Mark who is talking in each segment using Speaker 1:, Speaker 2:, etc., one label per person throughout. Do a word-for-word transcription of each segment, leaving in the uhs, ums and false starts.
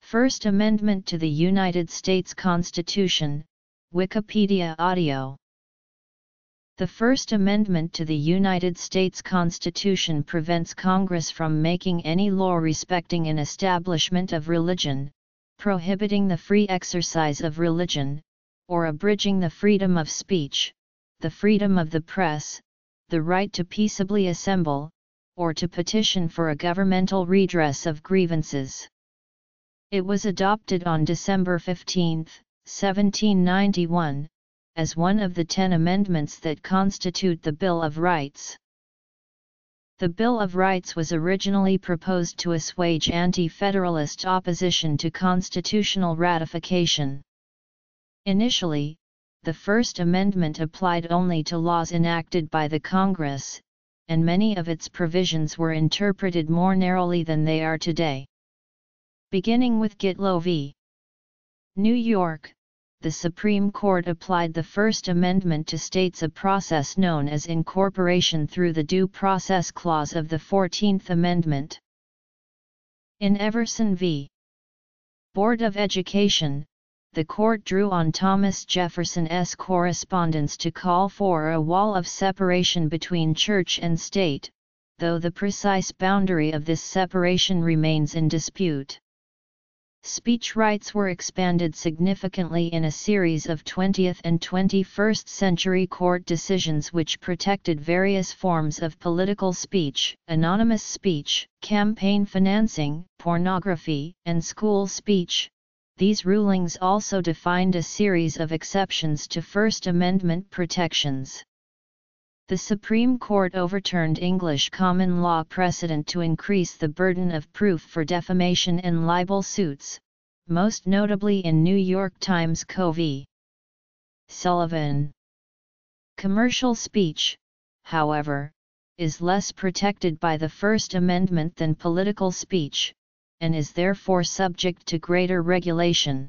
Speaker 1: First Amendment to the United States Constitution, Wikipedia audio. The First Amendment to the United States Constitution prevents Congress from making any law respecting an establishment of religion, prohibiting the free exercise of religion, or abridging the freedom of speech, the freedom of the press, the right to peaceably assemble, or to petition for a governmental redress of grievances. It was adopted on December fifteenth, seventeen ninety-one, as one of the ten amendments that constitute the Bill of Rights. The Bill of Rights was originally proposed to assuage anti-federalist opposition to constitutional ratification. Initially, the First Amendment applied only to laws enacted by the Congress, and many of its provisions were interpreted more narrowly than they are today. Beginning with Gitlow v. New York, the Supreme Court applied the First Amendment to states a process known as incorporation through the Due Process Clause of the fourteenth Amendment. In Everson v. Board of Education, the court drew on Thomas Jefferson's correspondence to call for a wall of separation between church and state, though the precise boundary of this separation remains in dispute. Speech rights were expanded significantly in a series of twentieth and twenty-first century court decisions which protected various forms of political speech, anonymous speech, campaign financing, pornography, and school speech. These rulings also defined a series of exceptions to First Amendment protections. The Supreme Court overturned English common law precedent to increase the burden of proof for defamation and libel suits, most notably in New York Times Co. v. Sullivan. Commercial speech, however, is less protected by the First Amendment than political speech, and is therefore subject to greater regulation.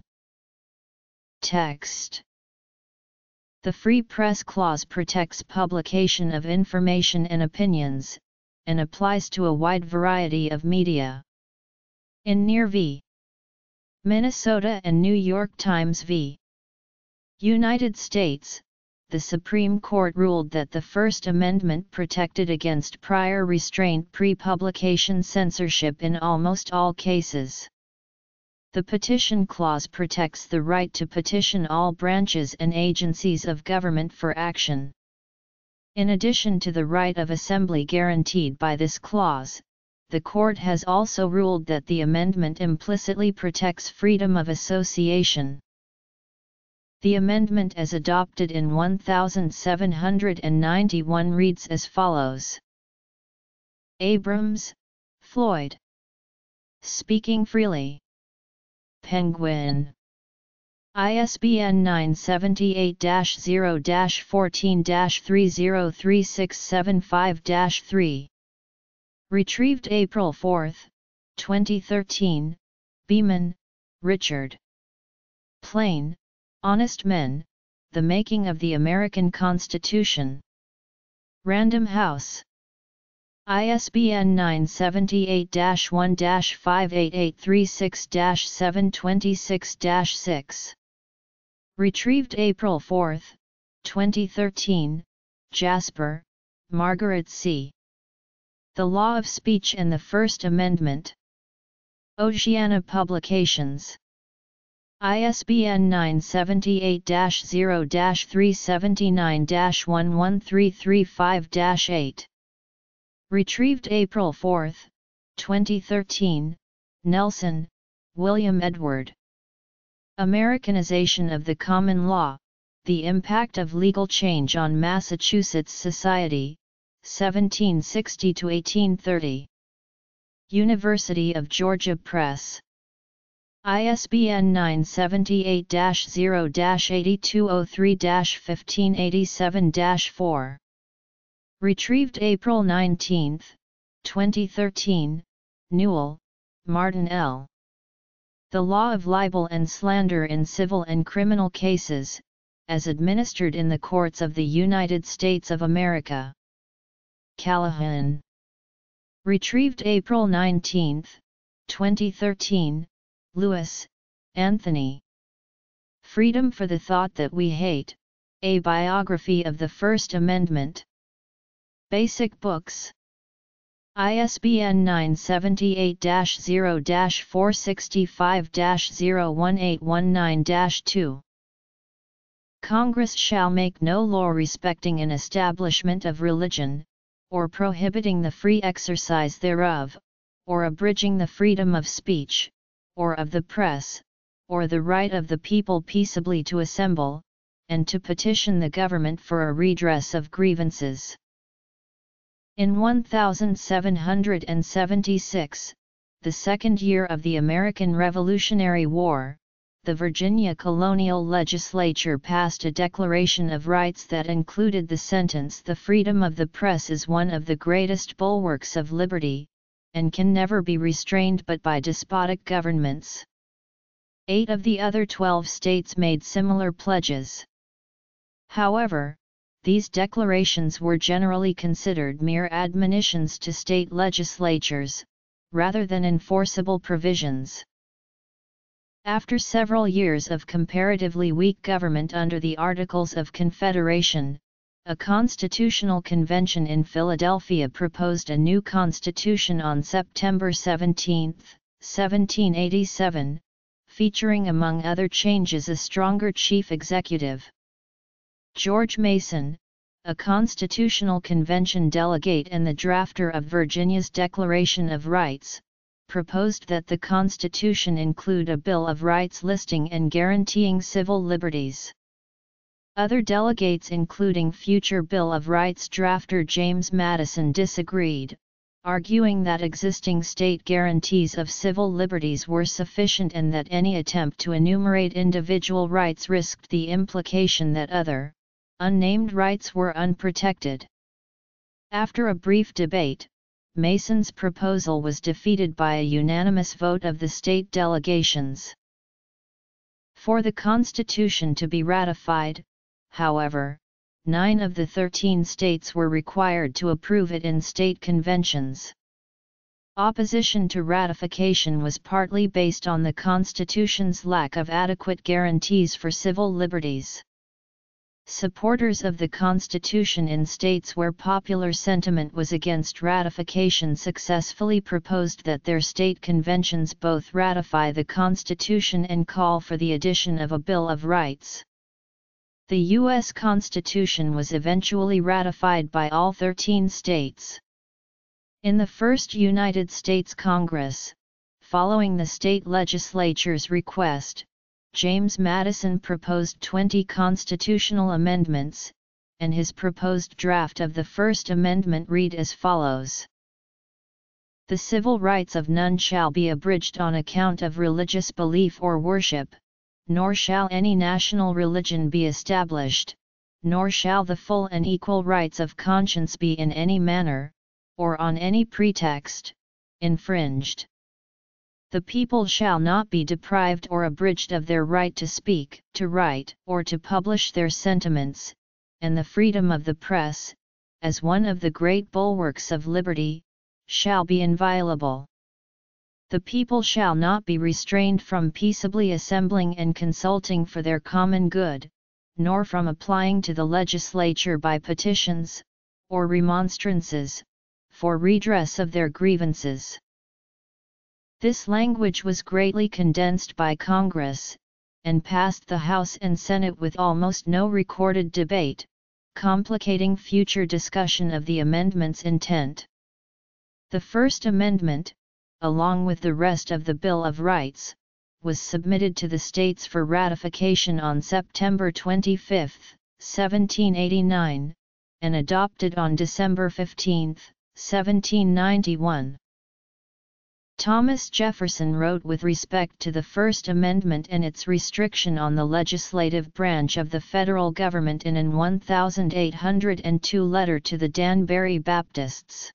Speaker 1: Text. The Free Press Clause protects publication of information and opinions, and applies to a wide variety of media. In Neer v. Minnesota and New York Times v. United States, the Supreme Court ruled that the First Amendment protected against prior restraint pre-publication censorship in almost all cases. The Petition Clause protects the right to petition all branches and agencies of government for action. In addition to the right of assembly guaranteed by this clause, the Court has also ruled that the amendment implicitly protects freedom of association. The amendment as adopted in seventeen ninety-one reads as follows. Abrams, Floyd. Speaking freely. Penguin. I S B N nine seven eight dash zero dash fourteen dash three zero three six seven five dash three. Retrieved April fourth, twenty thirteen, Beeman, Richard. Plain, Honest Men, The Making of the American Constitution. Random House. I S B N nine seven eight dash one dash five eight eight three six dash seven two six dash six. Retrieved April fourth, twenty thirteen, Jasper, Margaret C. The Law of Speech and the First Amendment. Oceana Publications. I S B N nine seven eight dash zero dash three seven nine dash one one three three five dash eight. Retrieved April fourth, twenty thirteen, Nelson, William Edward. Americanization of the Common Law, The Impact of Legal Change on Massachusetts Society, seventeen sixty to eighteen thirty. University of Georgia Press. I S B N nine seven eight dash zero dash eight two zero three dash fifteen eighty-seven dash four. Retrieved April nineteenth, twenty thirteen, Newell, Martin L. The Law of Libel and Slander in Civil and Criminal Cases, as administered in the Courts of the United States of America. Callahan. Retrieved April nineteenth, twenty thirteen, Lewis, Anthony. Freedom for the Thought That We Hate, A Biography of the First Amendment. Basic Books. I S B N nine seven eight dash zero dash four six five dash zero one eight one nine dash two. Congress shall make no law respecting an establishment of religion, or prohibiting the free exercise thereof, or abridging the freedom of speech, or of the press, or the right of the people peaceably to assemble, and to petition the government for a redress of grievances. In seventeen seventy-six, the second year of the American Revolutionary War, the Virginia Colonial Legislature passed a Declaration of Rights that included the sentence, "The freedom of the press is one of the greatest bulwarks of liberty, and can never be restrained but by despotic governments." Eight of the other twelve states made similar pledges. However, these declarations were generally considered mere admonitions to state legislatures, rather than enforceable provisions. After several years of comparatively weak government under the Articles of Confederation, a constitutional convention in Philadelphia proposed a new constitution on September seventeenth, seventeen eighty-seven, featuring among other changes a stronger chief executive. George Mason, a Constitutional Convention delegate and the drafter of Virginia's Declaration of Rights, proposed that the Constitution include a Bill of Rights listing and guaranteeing civil liberties. Other delegates, including future Bill of Rights drafter James Madison, disagreed, arguing that existing state guarantees of civil liberties were sufficient and that any attempt to enumerate individual rights risked the implication that other, unnamed rights were unprotected. After a brief debate, Mason's proposal was defeated by a unanimous vote of the state delegations. For the Constitution to be ratified, however, nine of the thirteen states were required to approve it in state conventions. Opposition to ratification was partly based on the Constitution's lack of adequate guarantees for civil liberties. Supporters of the Constitution in states where popular sentiment was against ratification successfully proposed that their state conventions both ratify the Constitution and call for the addition of a Bill of Rights. The U S Constitution was eventually ratified by all thirteen states. In the first United States Congress, following the state legislature's request, James Madison proposed twenty constitutional amendments, and his proposed draft of the First Amendment read as follows. The civil rights of none shall be abridged on account of religious belief or worship, nor shall any national religion be established, nor shall the full and equal rights of conscience be in any manner, or on any pretext, infringed. The people shall not be deprived or abridged of their right to speak, to write, or to publish their sentiments, and the freedom of the press, as one of the great bulwarks of liberty, shall be inviolable. The people shall not be restrained from peaceably assembling and consulting for their common good, nor from applying to the legislature by petitions, or remonstrances, for redress of their grievances. This language was greatly condensed by Congress, and passed the House and Senate with almost no recorded debate, complicating future discussion of the amendment's intent. The First Amendment, along with the rest of the Bill of Rights, was submitted to the states for ratification on September twenty-fifth, seventeen eighty-nine, and adopted on December fifteenth, seventeen ninety-one. Thomas Jefferson wrote with respect to the First Amendment and its restriction on the legislative branch of the federal government in an eighteen oh two letter to the Danbury Baptists.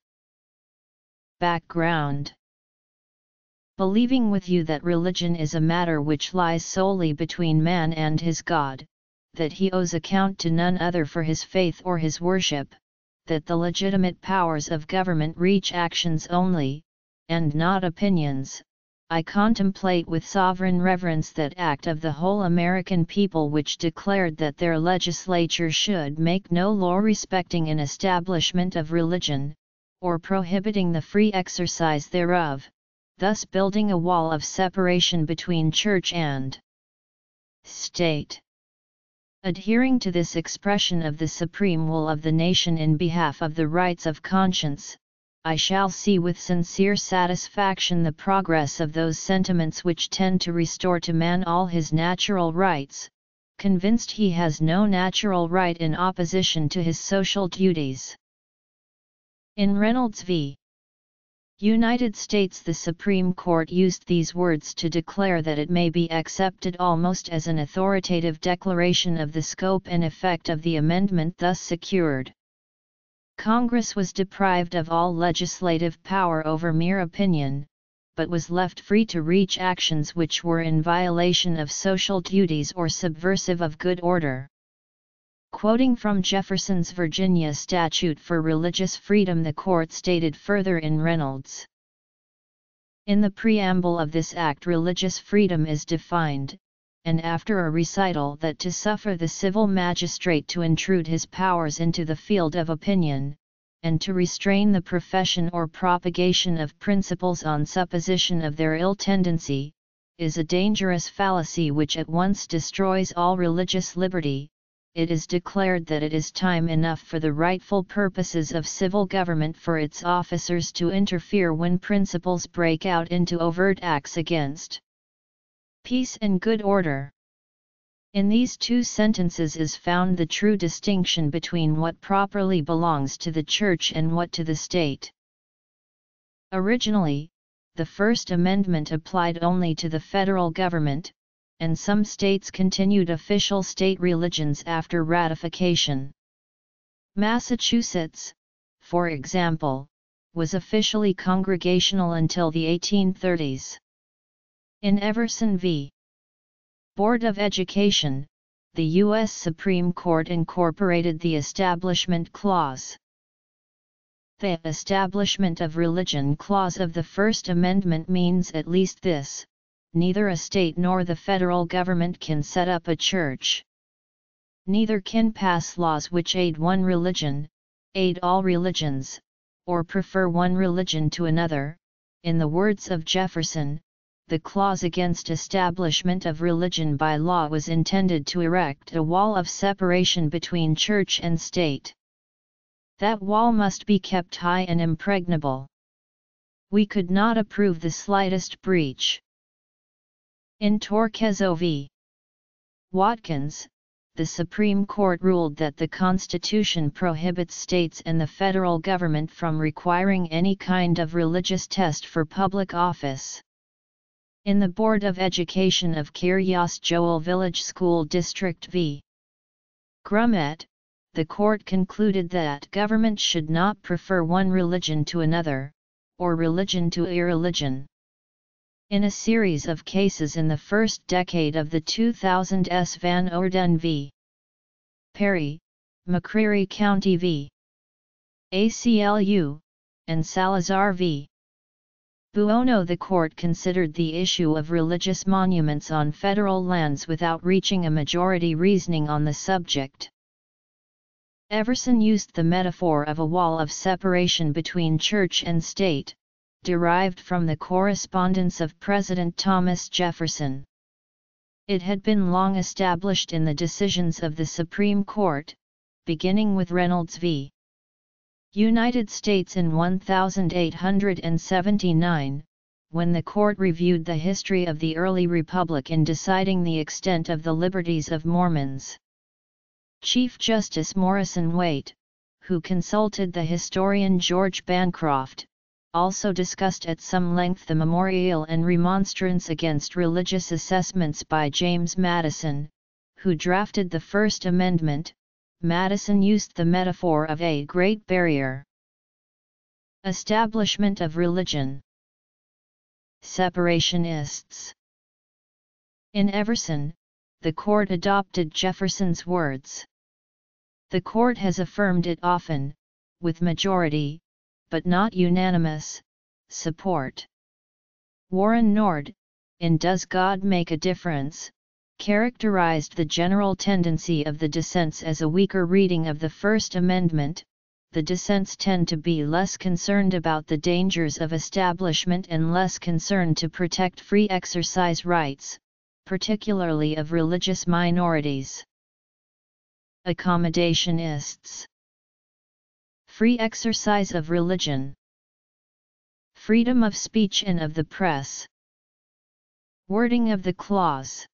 Speaker 1: Background. Believing with you that religion is a matter which lies solely between man and his God, that he owes account to none other for his faith or his worship, that the legitimate powers of government reach actions only, and not opinions, I contemplate with sovereign reverence that act of the whole American people which declared that their legislature should make no law respecting an establishment of religion, or prohibiting the free exercise thereof, thus building a wall of separation between church and state. Adhering to this expression of the supreme will of the nation in behalf of the rights of conscience, I shall see with sincere satisfaction the progress of those sentiments which tend to restore to man all his natural rights, convinced he has no natural right in opposition to his social duties. In Reynolds v. United States, the Supreme Court used these words to declare that it may be accepted almost as an authoritative declaration of the scope and effect of the amendment thus secured. Congress was deprived of all legislative power over mere opinion, but was left free to reach actions which were in violation of social duties or subversive of good order. Quoting from Jefferson's Virginia Statute for Religious Freedom, the court stated further in Reynolds, "In the preamble of this act religious freedom is defined, and after a recital that to suffer the civil magistrate to intrude his powers into the field of opinion, and to restrain the profession or propagation of principles on supposition of their ill tendency, is a dangerous fallacy which at once destroys all religious liberty. It is declared that it is time enough for the rightful purposes of civil government for its officers to interfere when principles break out into overt acts against peace and good order." In these two sentences is found the true distinction between what properly belongs to the Church and what to the state. Originally, the First Amendment applied only to the federal government, and some states continued official state religions after ratification. Massachusetts, for example, was officially congregational until the eighteen thirties. In Everson v. Board of Education, the U S Supreme Court incorporated the Establishment Clause. The Establishment of Religion Clause of the First Amendment means at least this: neither a state nor the federal government can set up a church. Neither can pass laws which aid one religion, aid all religions, or prefer one religion to another. In the words of Jefferson, the clause against establishment of religion by law was intended to erect a wall of separation between church and state. That wall must be kept high and impregnable. We could not approve the slightest breach. In Torquezzo v. Watkins, the Supreme Court ruled that the Constitution prohibits states and the federal government from requiring any kind of religious test for public office. In the Board of Education of Kiryas Joel Village School District v. Grummet, the court concluded that government should not prefer one religion to another, or religion to irreligion. In a series of cases in the first decade of the two thousands Van Orden v. Perry, McCreary County v. A C L U, and Salazar v. Buono, the court considered the issue of religious monuments on federal lands without reaching a majority reasoning on the subject. Everson used the metaphor of a wall of separation between church and state, derived from the correspondence of President Thomas Jefferson. It had been long established in the decisions of the Supreme Court, beginning with Reynolds v. United States in eighteen seventy-nine, when the court reviewed the history of the early republic in deciding the extent of the liberties of Mormons. Chief Justice Morrison Waite, who consulted the historian George Bancroft, also discussed at some length the memorial and remonstrance against religious assessments by James Madison, who drafted the First Amendment. Madison used the metaphor of a great barrier. Establishment of religion. Separationists. In Everson, the court adopted Jefferson's words. The court has affirmed it often, with majority, but not unanimous, support. Warren Nord, in Does God Make a Difference?, characterized the general tendency of the dissents as a weaker reading of the First Amendment. The dissents tend to be less concerned about the dangers of establishment and less concerned to protect free exercise rights, particularly of religious minorities. Accommodationists. Free exercise of religion. Freedom of speech and of the press. Wording of the clause.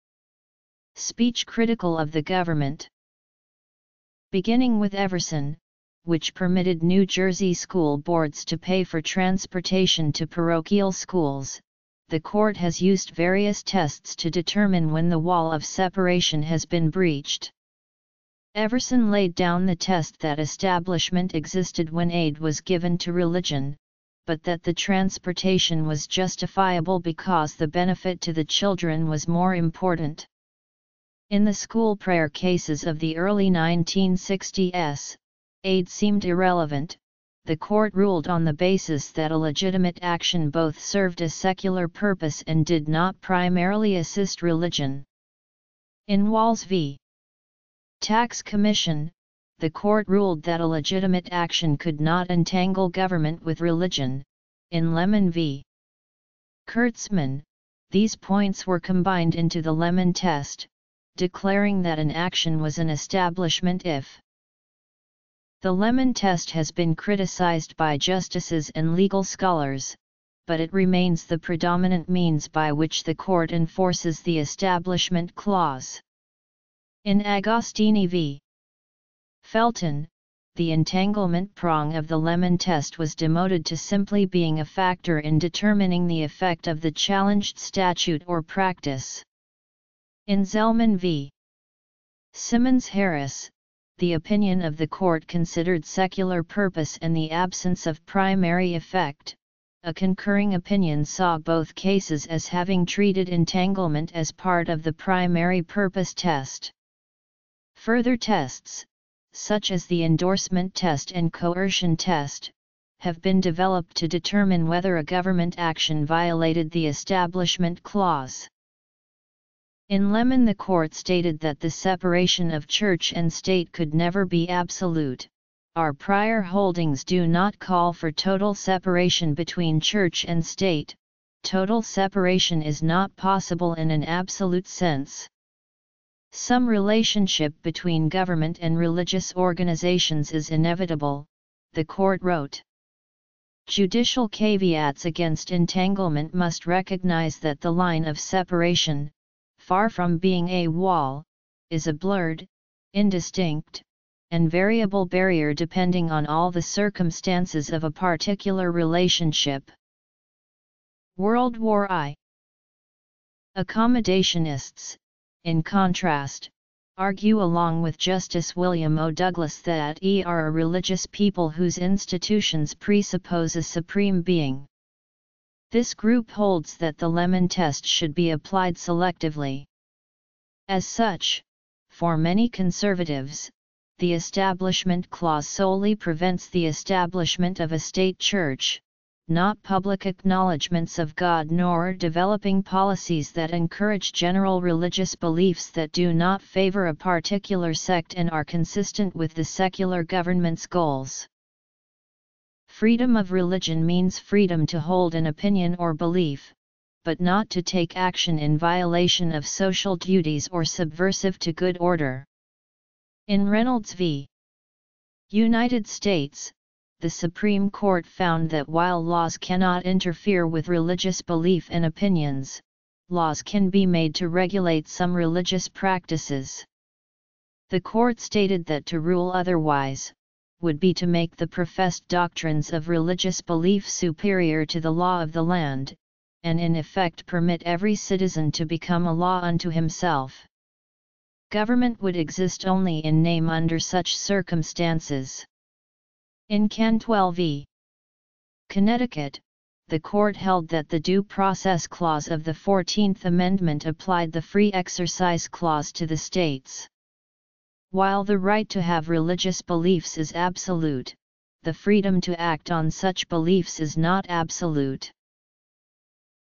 Speaker 1: Speech critical of the government. Beginning with Everson, which permitted New Jersey school boards to pay for transportation to parochial schools, the court has used various tests to determine when the wall of separation has been breached. Everson laid down the test that establishment existed when aid was given to religion, but that the transportation was justifiable because the benefit to the children was more important. In the school prayer cases of the early nineteen sixties, aid seemed irrelevant. The court ruled on the basis that a legitimate action both served a secular purpose and did not primarily assist religion. In Walls v. Tax Commission, the court ruled that a legitimate action could not entangle government with religion. In Lemon v. Kurtzman, these points were combined into the Lemon test, declaring that an action was an establishment if. The Lemon test has been criticized by justices and legal scholars, but it remains the predominant means by which the court enforces the Establishment Clause. In Agostini v. Felton, the entanglement prong of the Lemon test was demoted to simply being a factor in determining the effect of the challenged statute or practice. In Zellman v. Simmons-Harris, the opinion of the court considered secular purpose and the absence of primary effect. A concurring opinion saw both cases as having treated entanglement as part of the primary purpose test. Further tests, such as the endorsement test and coercion test, have been developed to determine whether a government action violated the Establishment Clause. In Lemon, the court stated that the separation of church and state could never be absolute. Our prior holdings do not call for total separation between church and state. Total separation is not possible in an absolute sense. Some relationship between government and religious organizations is inevitable, the court wrote. Judicial caveats against entanglement must recognize that the line of separation, far from being a wall, is a blurred, indistinct, and variable barrier depending on all the circumstances of a particular relationship. World War One. Accommodationists, in contrast, argue along with Justice William O. Douglas that we are a religious people whose institutions presuppose a supreme being. This group holds that the Lemon test should be applied selectively. As such, for many conservatives, the Establishment Clause solely prevents the establishment of a state church, not public acknowledgements of God nor developing policies that encourage general religious beliefs that do not favor a particular sect and are consistent with the secular government's goals. Freedom of religion means freedom to hold an opinion or belief, but not to take action in violation of social duties or subversive to good order. In Reynolds v. United States, the Supreme Court found that while laws cannot interfere with religious belief and opinions, laws can be made to regulate some religious practices. The court stated that to rule otherwise would be to make the professed doctrines of religious belief superior to the law of the land, and in effect permit every citizen to become a law unto himself. Government would exist only in name under such circumstances. In Cantwell v. Connecticut, the court held that the Due Process Clause of the fourteenth Amendment applied the Free Exercise Clause to the states. While the right to have religious beliefs is absolute, the freedom to act on such beliefs is not absolute.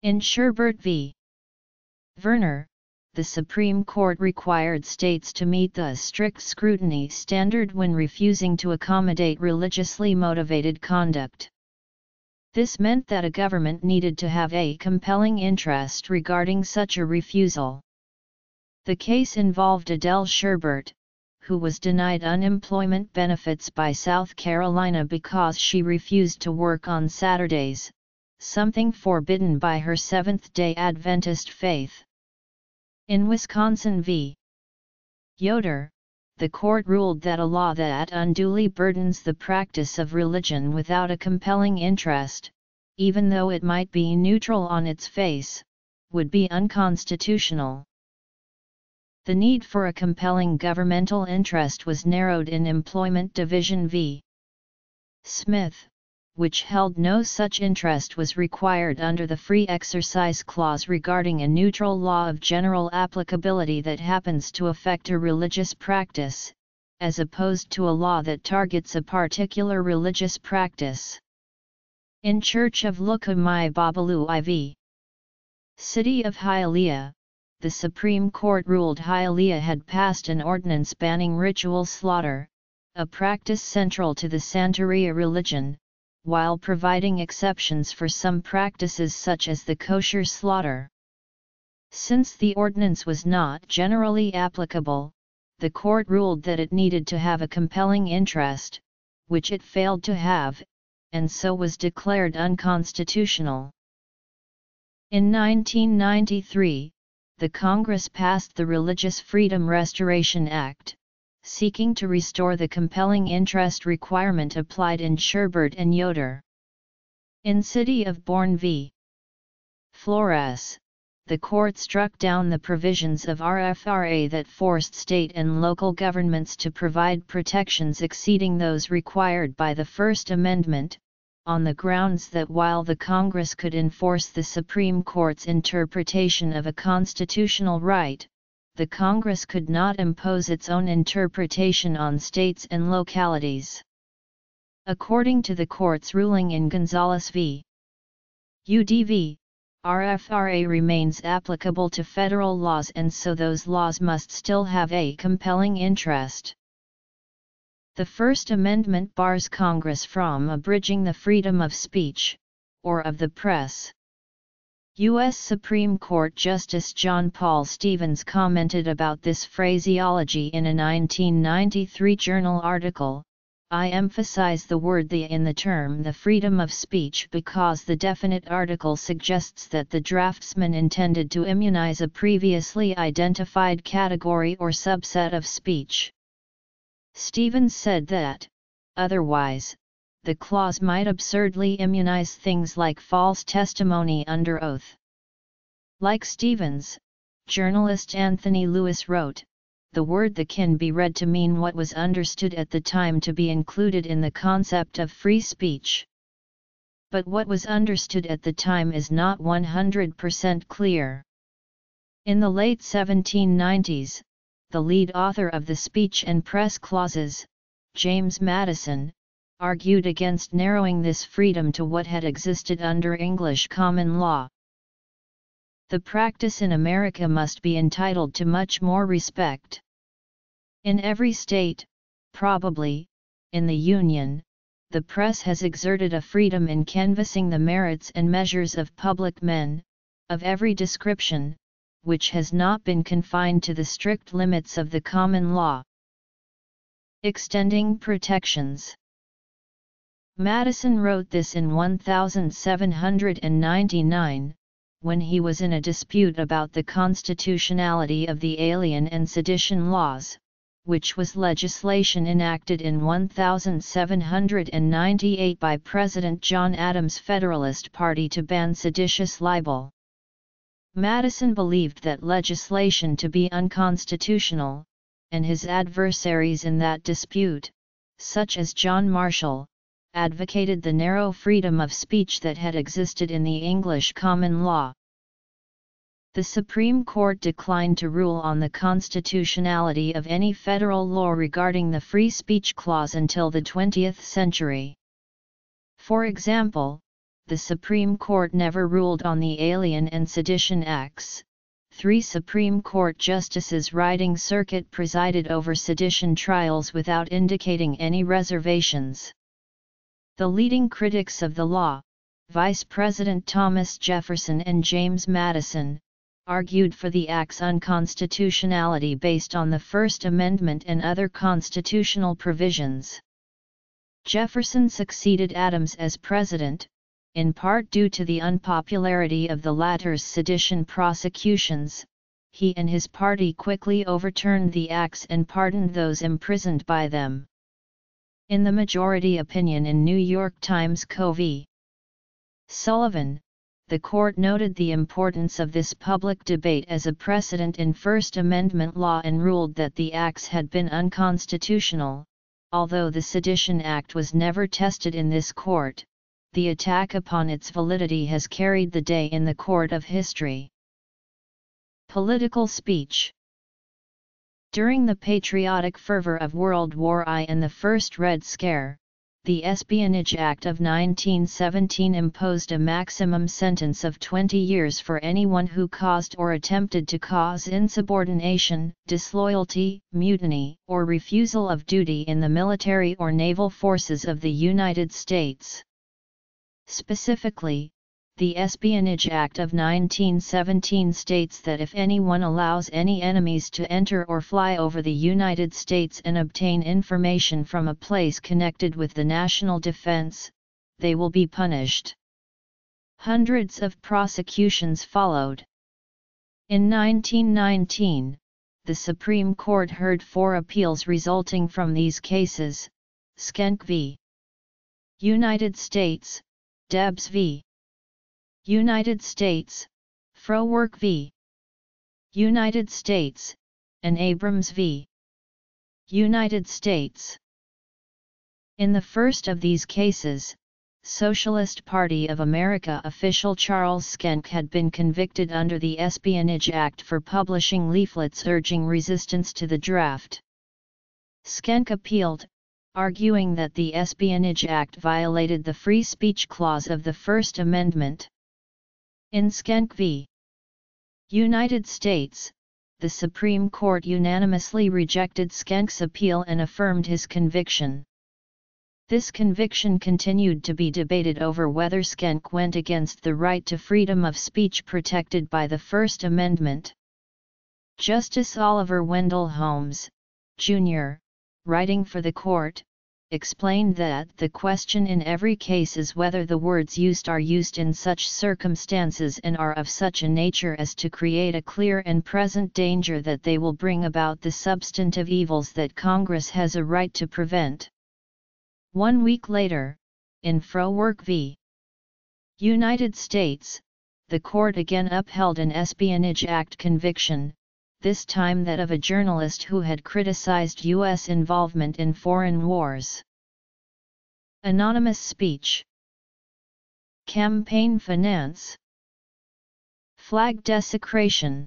Speaker 1: In Sherbert v. Verner, the Supreme Court required states to meet the strict scrutiny standard when refusing to accommodate religiously motivated conduct. This meant that a government needed to have a compelling interest regarding such a refusal. The case involved Adele Sherbert, who was denied unemployment benefits by South Carolina because she refused to work on Saturdays, something forbidden by her Seventh-day Adventist faith. In Wisconsin v. Yoder, the court ruled that a law that unduly burdens the practice of religion without a compelling interest, even though it might be neutral on its face, would be unconstitutional. The need for a compelling governmental interest was narrowed in Employment Division v. Smith, which held no such interest was required under the Free Exercise Clause regarding a neutral law of general applicability that happens to affect a religious practice, as opposed to a law that targets a particular religious practice. In Church of Lukumai Babalu I V City of Hialeah, the Supreme Court ruled Hialeah had passed an ordinance banning ritual slaughter, a practice central to the Santeria religion, while providing exceptions for some practices such as the kosher slaughter. Since the ordinance was not generally applicable, the court ruled that it needed to have a compelling interest, which it failed to have, and so was declared unconstitutional. In nineteen ninety-three, the Congress passed the Religious Freedom Restoration Act, seeking to restore the compelling interest requirement applied in Sherbert and Yoder. In City of Bourne v. Flores, the court struck down the provisions of R F R A that forced state and local governments to provide protections exceeding those required by the First Amendment, on the grounds that while the Congress could enforce the Supreme Court's interpretation of a constitutional right, the Congress could not impose its own interpretation on states and localities. According to the court's ruling in Gonzales v. U D V, R F R A remains applicable to federal laws, and so those laws must still have a compelling interest. The First Amendment bars Congress from abridging the freedom of speech, or of the press. U S Supreme Court Justice John Paul Stevens commented about this phraseology in a nineteen ninety-three journal article. I emphasize the word "the" in the term "the freedom of speech" because the definite article suggests that the draftsman intended to immunize a previously identified category or subset of speech. Stevens said that, otherwise, the clause might absurdly immunize things like false testimony under oath. Like Stevens, journalist Anthony Lewis wrote, the word "the" can be read to mean what was understood at the time to be included in the concept of free speech. But what was understood at the time is not one hundred percent clear. In the late seventeen nineties, the lead author of the Speech and Press Clauses, James Madison, argued against narrowing this freedom to what had existed under English common law. The practice in America must be entitled to much more respect. In every state, probably, in the Union, the press has exerted a freedom in canvassing the merits and measures of public men, of every description, which has not been confined to the strict limits of the common law. Extending protections. Madison wrote this in seventeen ninety-nine, when he was in a dispute about the constitutionality of the Alien and Sedition laws, which was legislation enacted in seventeen ninety-eight by President John Adams' Federalist Party to ban seditious libel. Madison believed that legislation to be unconstitutional, and his adversaries in that dispute, such as John Marshall, advocated the narrow freedom of speech that had existed in the English common law. The Supreme Court declined to rule on the constitutionality of any federal law regarding the Free Speech Clause until the twentieth century. For example, the Supreme Court never ruled on the Alien and Sedition Acts. Three Supreme Court justices riding circuit presided over sedition trials without indicating any reservations. The leading critics of the law, Vice President Thomas Jefferson and James Madison, argued for the Act's unconstitutionality based on the First Amendment and other constitutional provisions. Jefferson succeeded Adams as president, in part due to the unpopularity of the latter's sedition prosecutions. He and his party quickly overturned the acts and pardoned those imprisoned by them. In the majority opinion in New York Times Co. v. Sullivan, the court noted the importance of this public debate as a precedent in First Amendment law and ruled that the acts had been unconstitutional. Although the Sedition Act was never tested in this court, the attack upon its validity has carried the day in the court of history. Political speech. During the patriotic fervor of World War One and the First Red Scare, the Espionage Act of nineteen seventeen imposed a maximum sentence of twenty years for anyone who caused or attempted to cause insubordination, disloyalty, mutiny, or refusal of duty in the military or naval forces of the United States. Specifically, the Espionage Act of nineteen seventeen states that if anyone allows any enemies to enter or fly over the United States and obtain information from a place connected with the national defense, they will be punished. Hundreds of prosecutions followed. In nineteen nineteen, the Supreme Court heard four appeals resulting from these cases: Schenck v. United States, Debs v. United States, Frowork v. United States, and Abrams v. United States. In the first of these cases, Socialist Party of America official Charles Schenck had been convicted under the Espionage Act for publishing leaflets urging resistance to the draft. Schenck appealed, arguing that the Espionage Act violated the free speech clause of the First Amendment. In Schenck v. United States, the Supreme Court unanimously rejected Schenck's appeal and affirmed his conviction. This conviction continued to be debated over whether Schenck went against the right to freedom of speech protected by the First Amendment. Justice Oliver Wendell Holmes, Junior, writing for the court, explained that the question in every case is whether the words used are used in such circumstances and are of such a nature as to create a clear and present danger that they will bring about the substantive evils that Congress has a right to prevent. One week later, in Frowork v. United States, the court again upheld an Espionage Act conviction, this time that of a journalist who had criticized U S involvement in foreign wars. Anonymous speech. Campaign finance. Flag desecration.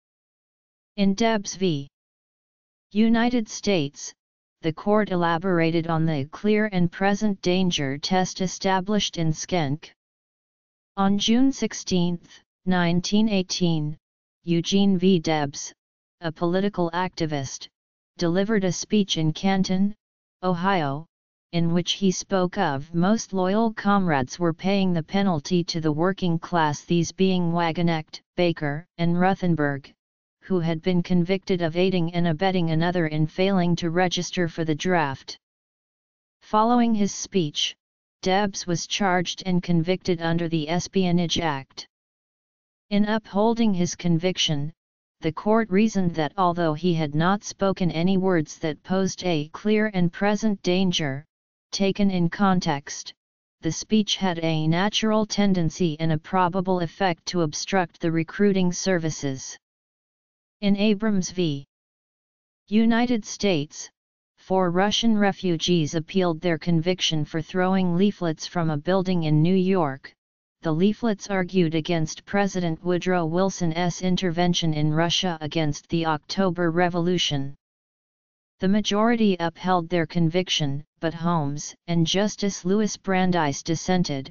Speaker 1: In Debs v. United States, the court elaborated on the clear and present danger test established in Schenck. On June sixteenth, nineteen eighteen, Eugene V. Debs, a political activist, delivered a speech in Canton, Ohio, in which he spoke of most loyal comrades were paying the penalty to the working class, these being Wagenknecht, Baker, and Ruthenberg, who had been convicted of aiding and abetting another in failing to register for the draft. Following his speech, Debs was charged and convicted under the Espionage Act. In upholding his conviction, the court reasoned that although he had not spoken any words that posed a clear and present danger, taken in context, the speech had a natural tendency and a probable effect to obstruct the recruiting services. In Abrams v. United States, four Russian refugees appealed their conviction for throwing leaflets from a building in New York. The leaflets argued against President Woodrow Wilson's intervention in Russia against the October Revolution. The majority upheld their conviction, but Holmes and Justice Louis Brandeis dissented,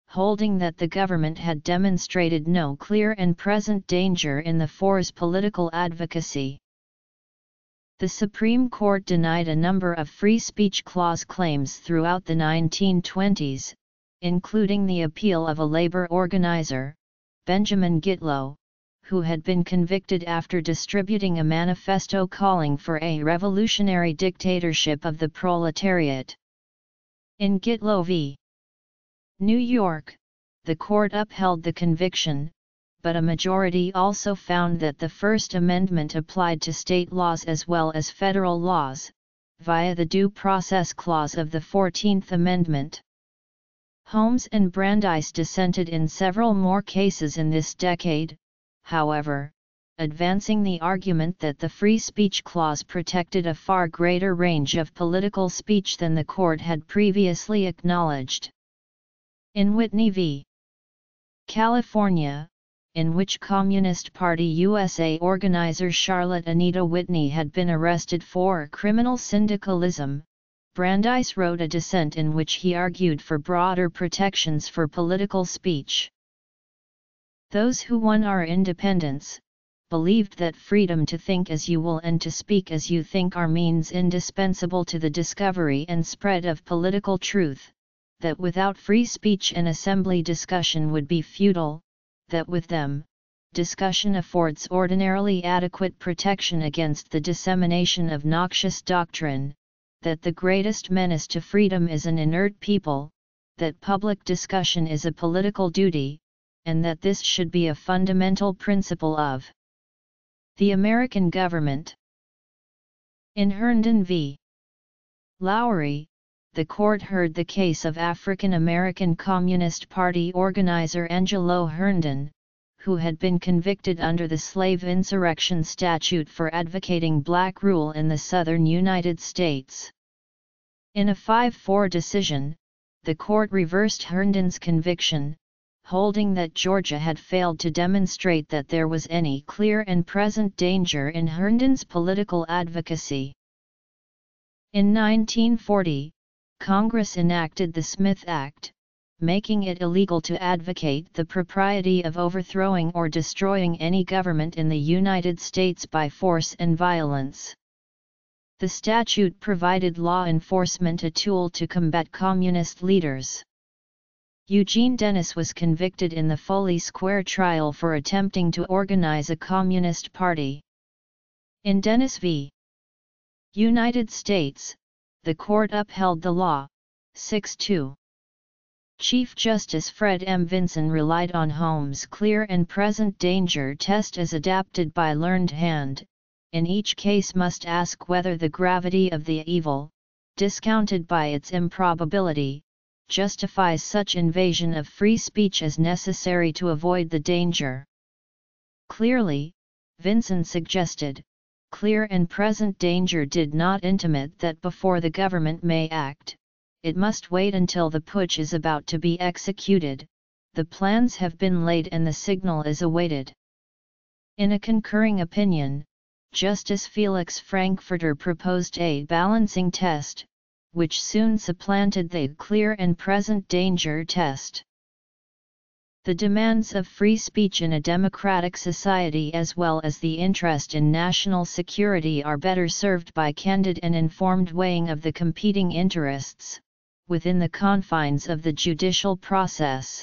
Speaker 1: holding that the government had demonstrated no clear and present danger in the four's political advocacy. The Supreme Court denied a number of free speech clause claims throughout the nineteen twenties, including the appeal of a labor organizer, Benjamin Gitlow, who had been convicted after distributing a manifesto calling for a revolutionary dictatorship of the proletariat. In Gitlow v. New York, the court upheld the conviction, but a majority also found that the First Amendment applied to state laws as well as federal laws, via the Due Process Clause of the fourteenth Amendment. Holmes and Brandeis dissented in several more cases in this decade, however, advancing the argument that the Free Speech Clause protected a far greater range of political speech than the court had previously acknowledged. In Whitney v. California, in which Communist Party U S A organizer Charlotte Anita Whitney had been arrested for criminal syndicalism, Brandeis wrote a dissent in which he argued for broader protections for political speech. Those who won our independence believed that freedom to think as you will and to speak as you think are means indispensable to the discovery and spread of political truth, that without free speech and assembly discussion would be futile, that with them, discussion affords ordinarily adequate protection against the dissemination of noxious doctrine, that the greatest menace to freedom is an inert people, that public discussion is a political duty, and that this should be a fundamental principle of the American government. In Herndon v. Lowry, the court heard the case of African American Communist Party organizer Angelo Herndon, who had been convicted under the slave insurrection statute for advocating black rule in the southern United States. In a five four decision, the court reversed Herndon's conviction, holding that Georgia had failed to demonstrate that there was any clear and present danger in Herndon's political advocacy. In nineteen forty, Congress enacted the Smith Act, making it illegal to advocate the propriety of overthrowing or destroying any government in the United States by force and violence. The statute provided law enforcement a tool to combat communist leaders. Eugene Dennis was convicted in the Foley Square trial for attempting to organize a communist party. In Dennis v. United States, the court upheld the law, six two. Chief Justice Fred M. Vinson relied on Holmes' clear and present danger test as adapted by learned hand, in each case must ask whether the gravity of the evil, discounted by its improbability, justifies such invasion of free speech as necessary to avoid the danger. Clearly, Vinson suggested, clear and present danger did not intimate that before the government may act, it must wait until the putsch is about to be executed, the plans have been laid and the signal is awaited. In a concurring opinion, Justice Felix Frankfurter proposed a balancing test, which soon supplanted the clear and present danger test. The demands of free speech in a democratic society as well as the interest in national security are better served by candid and informed weighing of the competing interests, within the confines of the judicial process.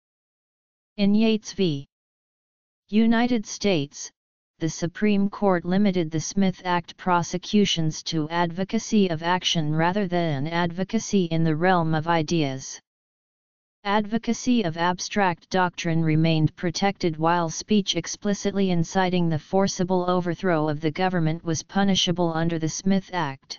Speaker 1: In Yates v. United States, the Supreme Court limited the Smith Act prosecutions to advocacy of action rather than advocacy in the realm of ideas. Advocacy of abstract doctrine remained protected while speech explicitly inciting the forcible overthrow of the government was punishable under the Smith Act.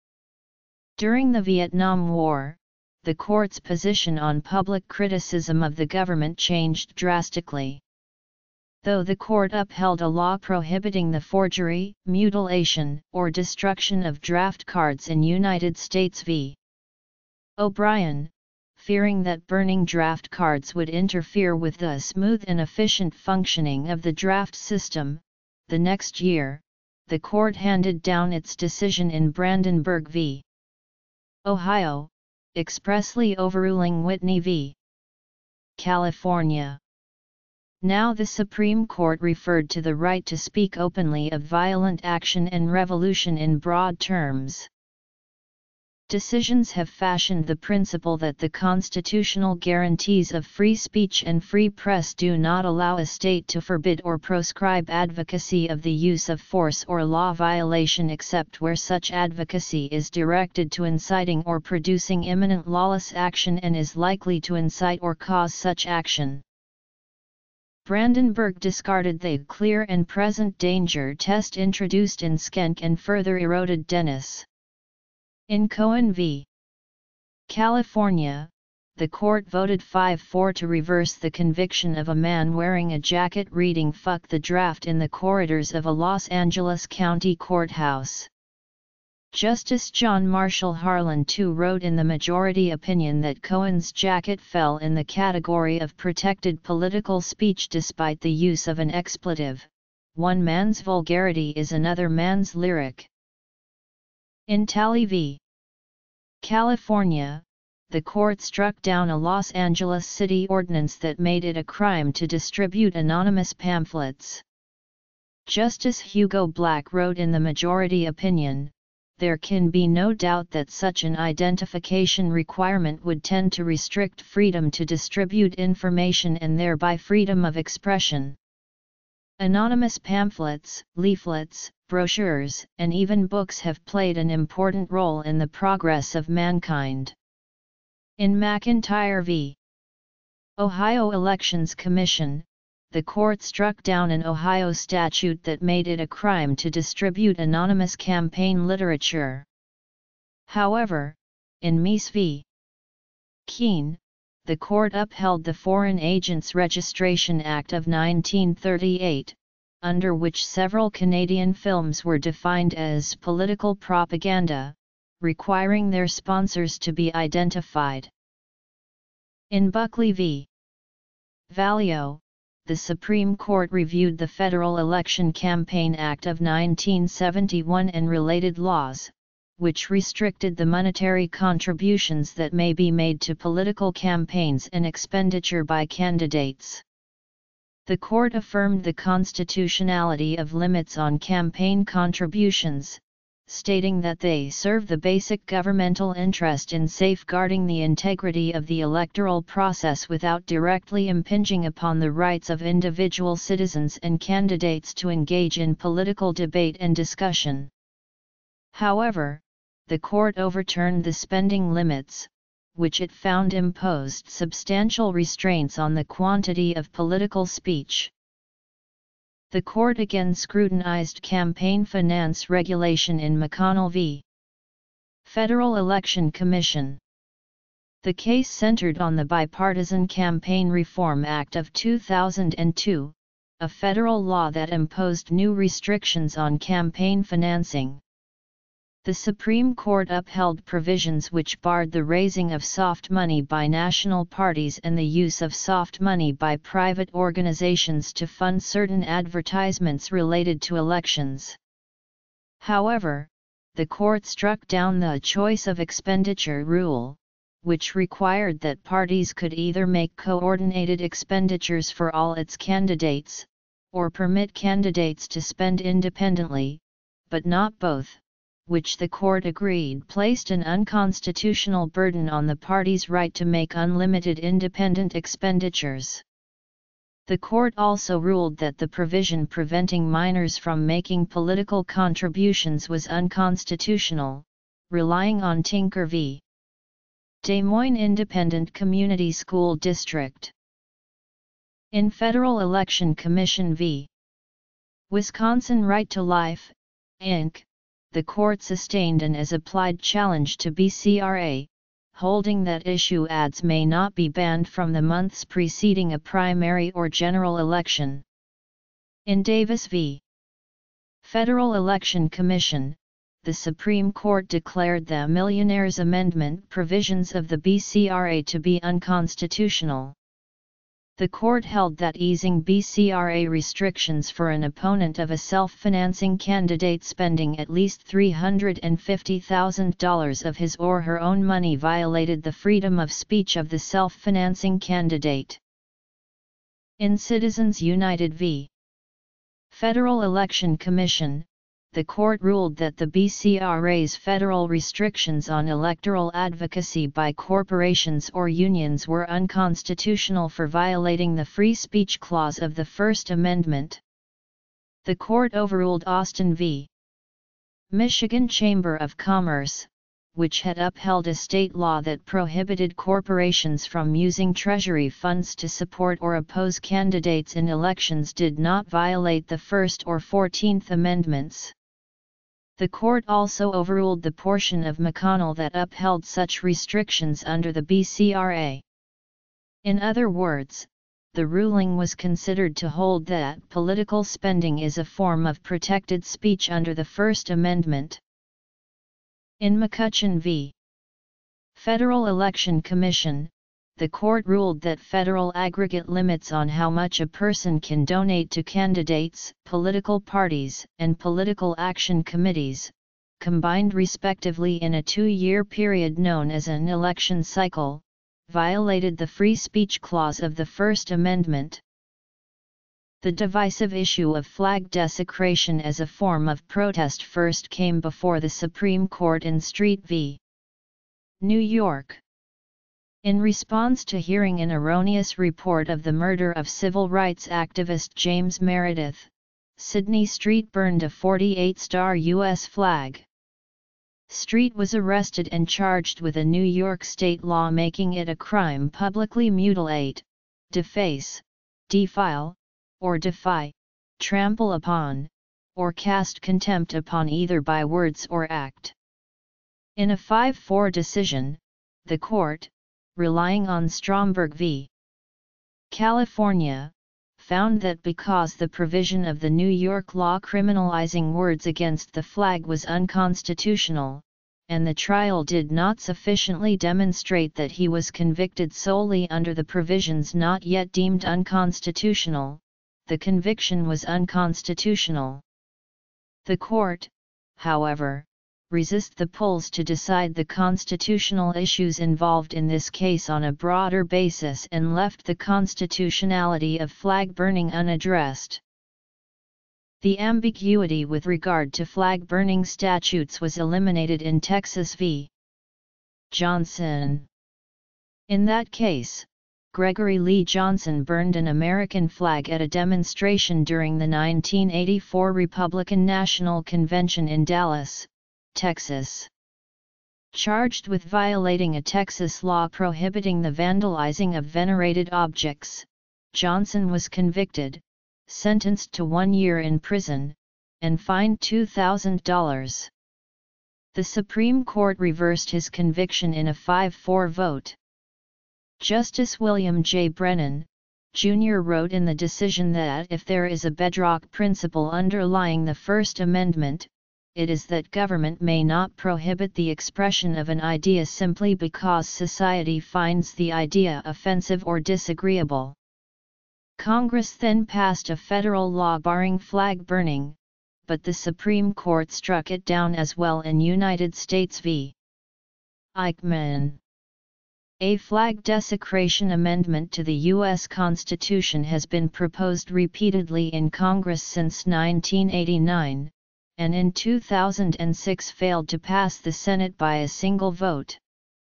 Speaker 1: During the Vietnam War, the court's position on public criticism of the government changed drastically. Though the court upheld a law prohibiting the forgery, mutilation, or destruction of draft cards in United States v. O'Brien, fearing that burning draft cards would interfere with the smooth and efficient functioning of the draft system, the next year, the court handed down its decision in Brandenburg v. Ohio, expressly overruling Whitney v. California. Now the Supreme Court referred to the right to speak openly of violent action and revolution in broad terms. Decisions have fashioned the principle that the constitutional guarantees of free speech and free press do not allow a state to forbid or proscribe advocacy of the use of force or law violation except where such advocacy is directed to inciting or producing imminent lawless action and is likely to incite or cause such action. Brandenburg discarded the clear and present danger test introduced in Schenck and further eroded Dennis. In Cohen v. California, the court voted five four to reverse the conviction of a man wearing a jacket reading "Fuck the draft" in the corridors of a Los Angeles County courthouse. Justice John Marshall Harlan the second wrote in the majority opinion that Cohen's jacket fell in the category of protected political speech despite the use of an expletive. One man's vulgarity is another man's lyric. In Talley v. California, the court struck down a Los Angeles city ordinance that made it a crime to distribute anonymous pamphlets. Justice Hugo Black wrote in the majority opinion, "There can be no doubt that such an identification requirement would tend to restrict freedom to distribute information and thereby freedom of expression." Anonymous pamphlets, leaflets, brochures, and even books have played an important role in the progress of mankind. In McIntyre v. Ohio Elections Commission, the court struck down an Ohio statute that made it a crime to distribute anonymous campaign literature. However, in Meese v. Keene, the court upheld the Foreign Agents Registration Act of nineteen thirty-eight, under which several Canadian films were defined as political propaganda, requiring their sponsors to be identified. In Buckley v. Valeo, the Supreme Court reviewed the Federal Election Campaign Act of nineteen seventy-one and related laws, which restricted the monetary contributions that may be made to political campaigns and expenditure by candidates. The court affirmed the constitutionality of limits on campaign contributions, stating that they serve the basic governmental interest in safeguarding the integrity of the electoral process without directly impinging upon the rights of individual citizens and candidates to engage in political debate and discussion. However, the court overturned the spending limits, which it found imposed substantial restraints on the quantity of political speech. The court again scrutinized campaign finance regulation in McConnell v. Federal Election Commission. The case centered on the Bipartisan Campaign Reform Act of two thousand two, a federal law that imposed new restrictions on campaign financing. The Supreme Court upheld provisions which barred the raising of soft money by national parties and the use of soft money by private organizations to fund certain advertisements related to elections. However, the court struck down the choice of expenditure rule, which required that parties could either make coordinated expenditures for all its candidates, or permit candidates to spend independently, but not both, which the court agreed placed an unconstitutional burden on the party's right to make unlimited independent expenditures. The court also ruled that the provision preventing minors from making political contributions was unconstitutional, relying on Tinker v. Des Moines Independent Community School District. In Federal Election Commission v. Wisconsin Right to Life, Incorporated, the court sustained an as-applied challenge to B C R A, holding that issue ads may not be banned from the months preceding a primary or general election. In Davis v. Federal Election Commission, the Supreme Court declared the Millionaires' Amendment provisions of the B C R A to be unconstitutional. The court held that easing B C R A restrictions for an opponent of a self-financing candidate spending at least three hundred fifty thousand dollars of his or her own money violated the freedom of speech of the self-financing candidate. In Citizens United v. Federal Election Commission, the court ruled that the B C R A's federal restrictions on electoral advocacy by corporations or unions were unconstitutional for violating the free speech clause of the First Amendment. The court overruled Austin v. Michigan Chamber of Commerce, which had upheld a state law that prohibited corporations from using Treasury funds to support or oppose candidates in elections did not violate the First or Fourteenth Amendments. The court also overruled the portion of McConnell that upheld such restrictions under the B C R A. In other words, the ruling was considered to hold that political spending is a form of protected speech under the First Amendment. In McCutcheon v. Federal Election Commission, the court ruled that federal aggregate limits on how much a person can donate to candidates, political parties, and political action committees, combined respectively in a two-year period known as an election cycle, violated the free speech clause of the First Amendment. The divisive issue of flag desecration as a form of protest first came before the Supreme Court in Street v. New York. In response to hearing an erroneous report of the murder of civil rights activist James Meredith, Sydney Street burned a forty-eight star U S flag. Street was arrested and charged with a New York state law making it a crime publicly mutilate, deface, defile, or defy, trample upon, or cast contempt upon either by words or act. In a five four decision, the court, relying on Stromberg v. California, found that because the provision of the New York law criminalizing words against the flag was unconstitutional, and the trial did not sufficiently demonstrate that he was convicted solely under the provisions not yet deemed unconstitutional, the conviction was unconstitutional. The court, however, resisted the pulls to decide the constitutional issues involved in this case on a broader basis and left the constitutionality of flag burning unaddressed. The ambiguity with regard to flag burning statutes was eliminated in Texas v. Johnson. In that case, Gregory Lee Johnson burned an American flag at a demonstration during the nineteen eighty-four Republican National Convention in Dallas, Texas. Charged with violating a Texas law prohibiting the vandalizing of venerated objects, Johnson was convicted, sentenced to one year in prison, and fined two thousand dollars. The Supreme Court reversed his conviction in a five four vote. Justice William J. Brennan, Junior wrote in the decision that if there is a bedrock principle underlying the First Amendment, it is that government may not prohibit the expression of an idea simply because society finds the idea offensive or disagreeable. Congress then passed a federal law barring flag burning, but the Supreme Court struck it down as well in United States v. Eichmann. A flag desecration amendment to the U S Constitution has been proposed repeatedly in Congress since nineteen eighty-nine, and in two thousand six failed to pass the Senate by a single vote.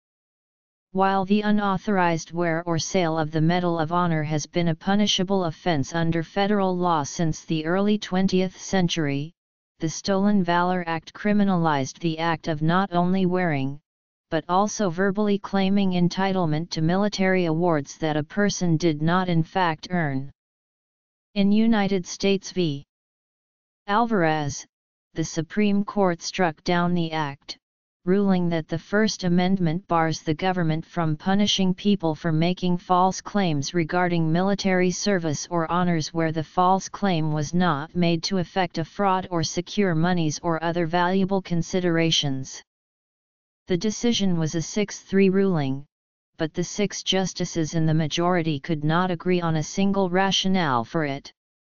Speaker 1: While the unauthorized wear or sale of the Medal of Honor has been a punishable offense under federal law since the early twentieth century, the Stolen Valor Act criminalized the act of not only wearing, but also verbally claiming entitlement to military awards that a person did not in fact earn. In United States v. Alvarez, the Supreme Court struck down the act, ruling that the First Amendment bars the government from punishing people for making false claims regarding military service or honors where the false claim was not made to effect a fraud or secure monies or other valuable considerations. The decision was a six three ruling, but the six justices in the majority could not agree on a single rationale for it.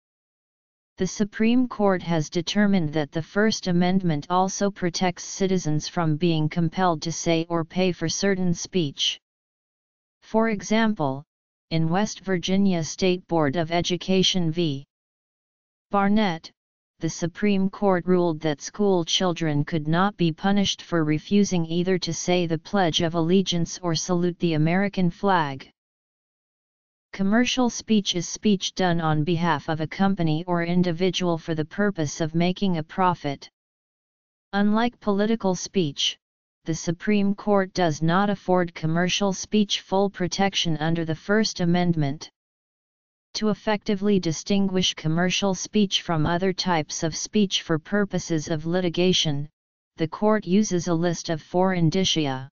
Speaker 1: The Supreme Court has determined that the First Amendment also protects citizens from being compelled to say or pay for certain speech. For example, in West Virginia State Board of Education v. Barnett, the Supreme Court ruled that school children could not be punished for refusing either to say the Pledge of Allegiance or salute the American flag. Commercial speech is speech done on behalf of a company or individual for the purpose of making a profit. Unlike political speech, the Supreme Court does not afford commercial speech full protection under the First Amendment. To effectively distinguish commercial speech from other types of speech for purposes of litigation, the court uses a list of four indicia.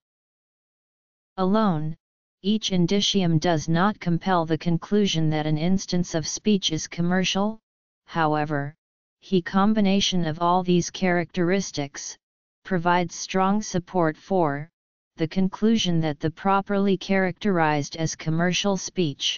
Speaker 1: Alone, each indicium does not compel the conclusion that an instance of speech is commercial. However, the combination of all these characteristics provides strong support for the conclusion that the properly characterized as commercial speech.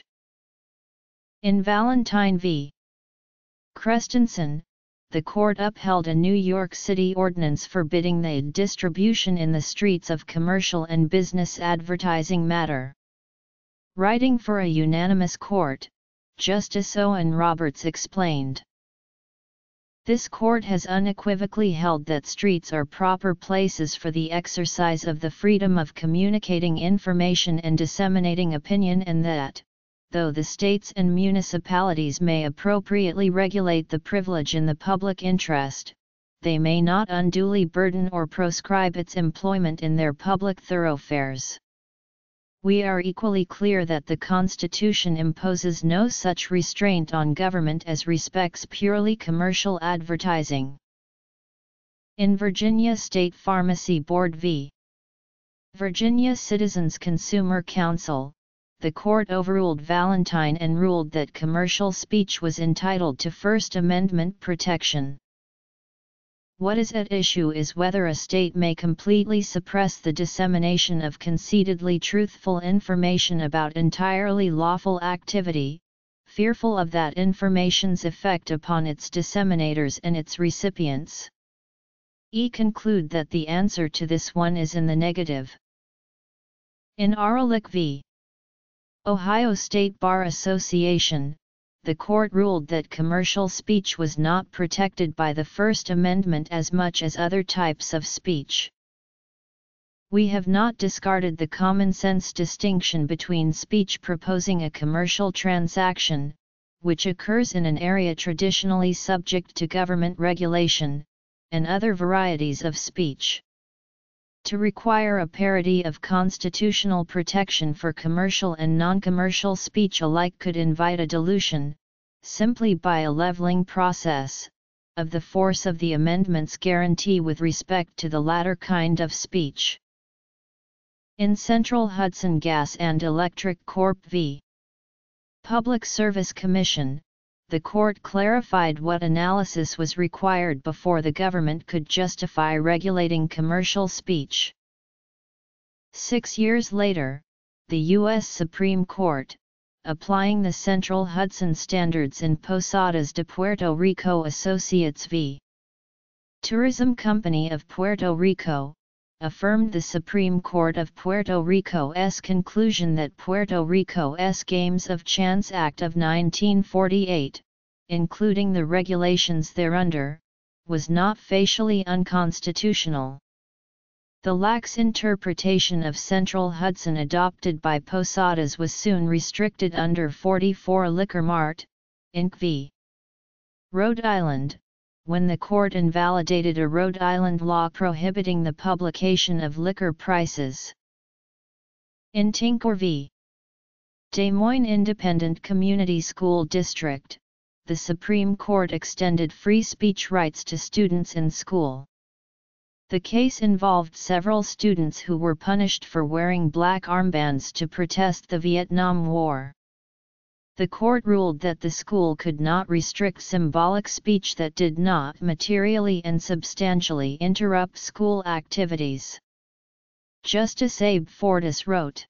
Speaker 1: In Valentine v. Christensen, the court upheld a New York City ordinance forbidding the distribution in the streets of commercial and business advertising matter. Writing for a unanimous court, Justice Owen Roberts explained, "This court has unequivocally held that streets are proper places for the exercise of the freedom of communicating information and disseminating opinion, and that, though the states and municipalities may appropriately regulate the privilege in the public interest, they may not unduly burden or proscribe its employment in their public thoroughfares. We are equally clear that the Constitution imposes no such restraint on government as respects purely commercial advertising." In Virginia State Pharmacy Board v. Virginia Citizens Consumer Council, the court overruled Valentine and ruled that commercial speech was entitled to First Amendment protection. What is at issue is whether a state may completely suppress the dissemination of conceitedly truthful information about entirely lawful activity, fearful of that information's effect upon its disseminators and its recipients. E conclude that the answer to this one is in the negative. In Arlick v. Ohio State Bar Association, the court ruled that commercial speech was not protected by the First Amendment as much as other types of speech. We have not discarded the common-sense distinction between speech proposing a commercial transaction, which occurs in an area traditionally subject to government regulation, and other varieties of speech. To require a parity of constitutional protection for commercial and non-commercial speech alike could invite a dilution, simply by a leveling process, of the force of the amendment's guarantee with respect to the latter kind of speech. In Central Hudson Gas and Electric Corp v. Public Service Commission, the court clarified what analysis was required before the government could justify regulating commercial speech. Six years later, the U S Supreme Court, applying the Central Hudson Standards in Posadas de Puerto Rico Associates v. Tourism Company of Puerto Rico, affirmed the Supreme Court of Puerto Rico's conclusion that Puerto Rico's Games of Chance Act of nineteen forty-eight, including the regulations thereunder, was not facially unconstitutional. The lax interpretation of Central Hudson adopted by Posadas was soon restricted under forty-four Liquor Mart, Incorporated v. Rhode Island, when the court invalidated a Rhode Island law prohibiting the publication of liquor prices. In Tinker v. Des Moines Independent Community School District, the Supreme Court extended free speech rights to students in school. The case involved several students who were punished for wearing black armbands to protest the Vietnam War. The court ruled that the school could not restrict symbolic speech that did not materially and substantially interrupt school activities. Justice Abe Fortas wrote,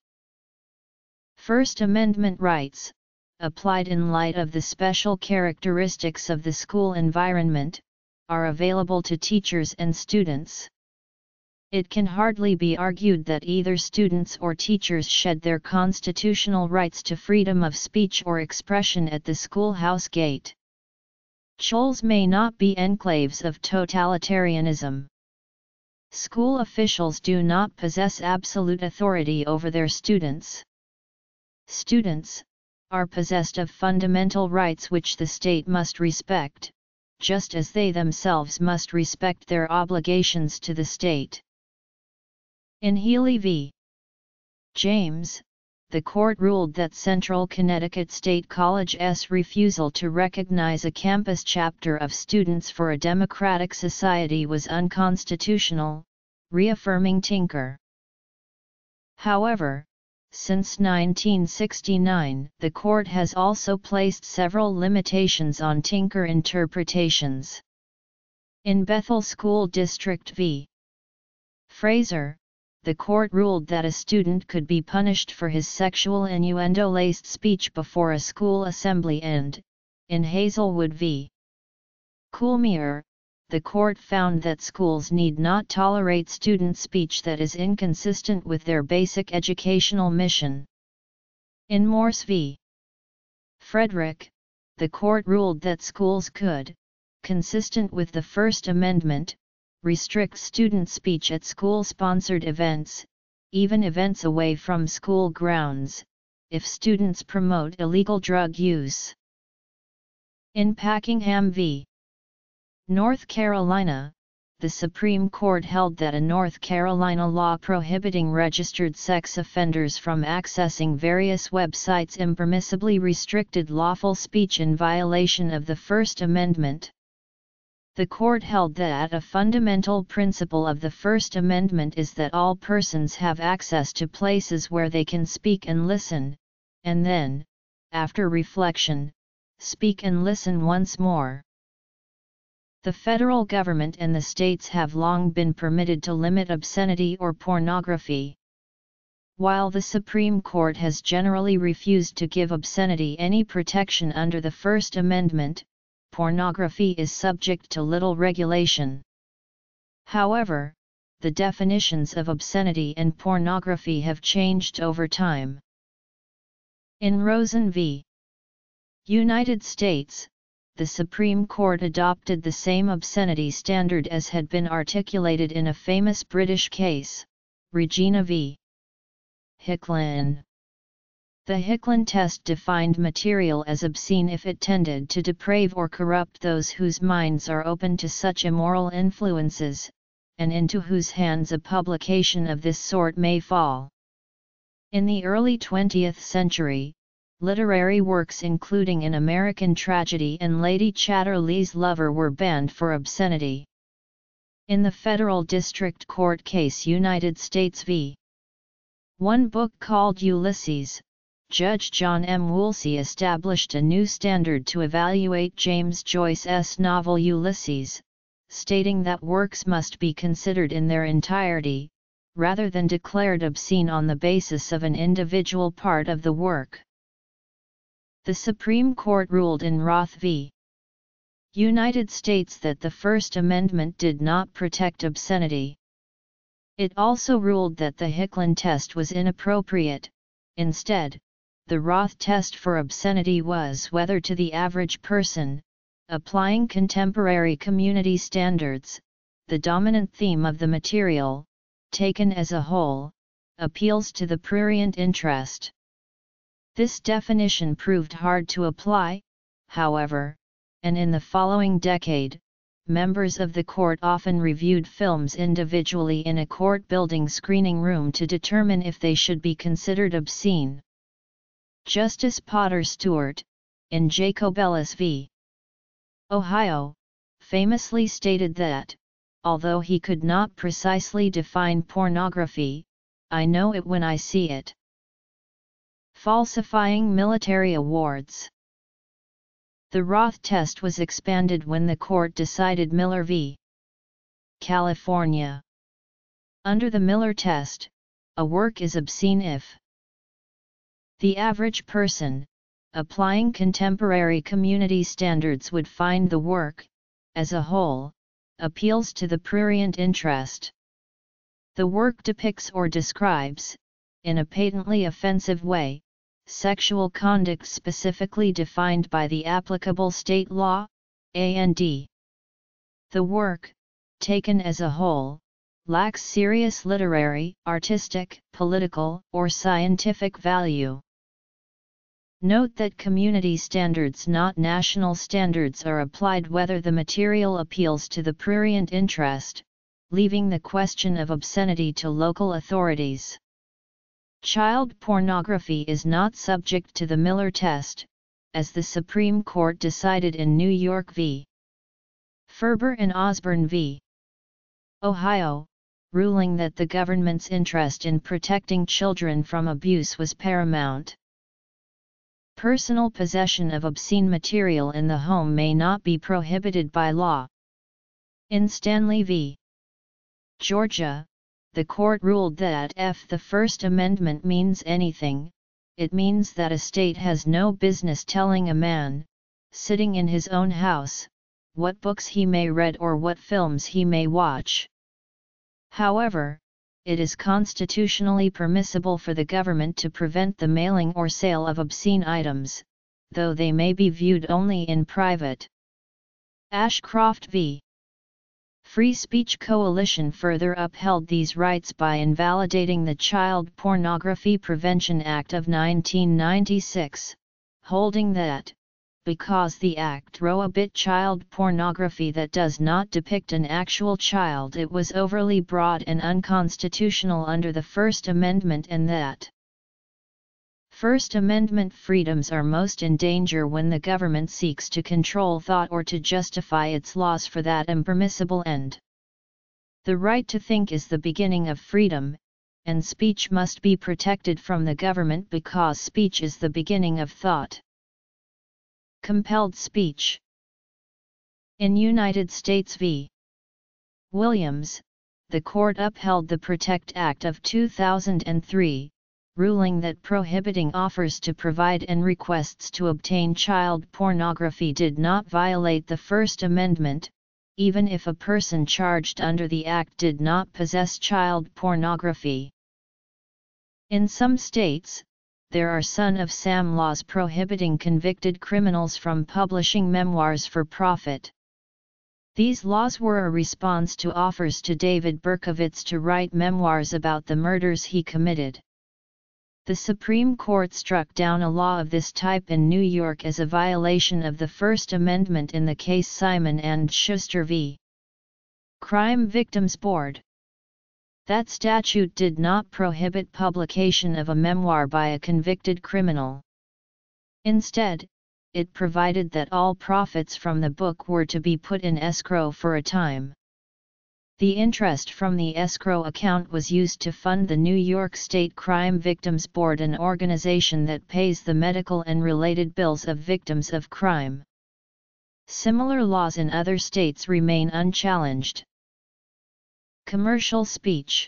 Speaker 1: "First Amendment rights, applied in light of the special characteristics of the school environment, are available to teachers and students. It can hardly be argued that either students or teachers shed their constitutional rights to freedom of speech or expression at the schoolhouse gate. Schools may not be enclaves of totalitarianism. School officials do not possess absolute authority over their students. Students are possessed of fundamental rights which the state must respect, just as they themselves must respect their obligations to the state. In Healy v. James, the court ruled that Central Connecticut State College's refusal to recognize a campus chapter of Students for a Democratic Society was unconstitutional, reaffirming Tinker. However, since nineteen sixty-nine, the court has also placed several limitations on Tinker interpretations. In Bethel School District v. Fraser, the court ruled that a student could be punished for his sexual innuendo-laced speech before a school assembly and, in Hazelwood v. Coolmere, the court found that schools need not tolerate student speech that is inconsistent with their basic educational mission. In Morse v. Frederick, the court ruled that schools could, consistent with the First Amendment, restrict student speech at school-sponsored events, even events away from school grounds, if students promote illegal drug use. In Packingham v. North Carolina, the Supreme Court held that a North Carolina law prohibiting registered sex offenders from accessing various websites impermissibly restricted lawful speech in violation of the First Amendment. The court held that a fundamental principle of the First Amendment is that all persons have access to places where they can speak and listen, and then, after reflection, speak and listen once more. The federal government and the states have long been permitted to limit obscenity or pornography. While the Supreme Court has generally refused to give obscenity any protection under the First Amendment, pornography is subject to little regulation. However, the definitions of obscenity and pornography have changed over time. In Rosen v. United States, the Supreme Court adopted the same obscenity standard as had been articulated in a famous British case, Regina v. Hicklin. The Hicklin test defined material as obscene if it tended to deprave or corrupt those whose minds are open to such immoral influences, and into whose hands a publication of this sort may fall. In the early twentieth century, literary works including An American Tragedy and Lady Chatterley's Lover were banned for obscenity. In the Federal District Court case United States v. One book called Ulysses, Judge John M. Woolsey established a new standard to evaluate James Joyce's novel Ulysses, stating that works must be considered in their entirety, rather than declared obscene on the basis of an individual part of the work. The Supreme Court ruled in Roth v. United States that the First Amendment did not protect obscenity. It also ruled that the Hicklin test was inappropriate. Instead, the Roth test for obscenity was whether to the average person, applying contemporary community standards, the dominant theme of the material, taken as a whole, appeals to the prurient interest. This definition proved hard to apply, however, and in the following decade, members of the court often reviewed films individually in a court-building screening room to determine if they should be considered obscene. Justice Potter Stewart, in Jacobellis v. Ohio, famously stated that, although he could not precisely define pornography, I know it when I see it. Falsifying military awards. The Roth test was expanded when the court decided Miller v. California. Under the Miller test, a work is obscene if the average person, applying contemporary community standards, would find the work, as a whole, appeals to the prurient interest. The work depicts or describes, in a patently offensive way, sexual conduct specifically defined by the applicable state law, and the work, taken as a whole, lacks serious literary, artistic, political, or scientific value. Note that community standards, not national standards, are applied whether the material appeals to the prurient interest, leaving the question of obscenity to local authorities. Child pornography is not subject to the Miller test, as the Supreme Court decided in New York v. Ferber and Osborne v. Ohio, ruling that the government's interest in protecting children from abuse was paramount. Personal possession of obscene material in the home may not be prohibited by law. In Stanley v. Georgia, the court ruled that if the First Amendment means anything, it means that a state has no business telling a man, sitting in his own house, what books he may read or what films he may watch. However, it is constitutionally permissible for the government to prevent the mailing or sale of obscene items, though they may be viewed only in private. Ashcroft v. Free Speech Coalition further upheld these rights by invalidating the Child Pornography Prevention Act of nineteen ninety-six, holding that, because the act prohibits child pornography that does not depict an actual child, it was overly broad and unconstitutional under the First Amendment, and that First Amendment freedoms are most in danger when the government seeks to control thought or to justify its laws for that impermissible end. The right to think is the beginning of freedom, and speech must be protected from the government because speech is the beginning of thought. Compelled speech. In United States v. Williams, the court upheld the PROTECT Act of two thousand three, ruling that prohibiting offers to provide and requests to obtain child pornography did not violate the First Amendment, even if a person charged under the Act did not possess child pornography. In some states, there are Son of Sam laws prohibiting convicted criminals from publishing memoirs for profit. These laws were a response to offers to David Berkowitz to write memoirs about the murders he committed. The Supreme Court struck down a law of this type in New York as a violation of the First Amendment in the case Simon and Schuster v. Crime Victims Board. That statute did not prohibit publication of a memoir by a convicted criminal. Instead, it provided that all profits from the book were to be put in escrow for a time. The interest from the escrow account was used to fund the New York State Crime Victims Board, an organization that pays the medical and related bills of victims of crime. Similar laws in other states remain unchallenged. Commercial speech.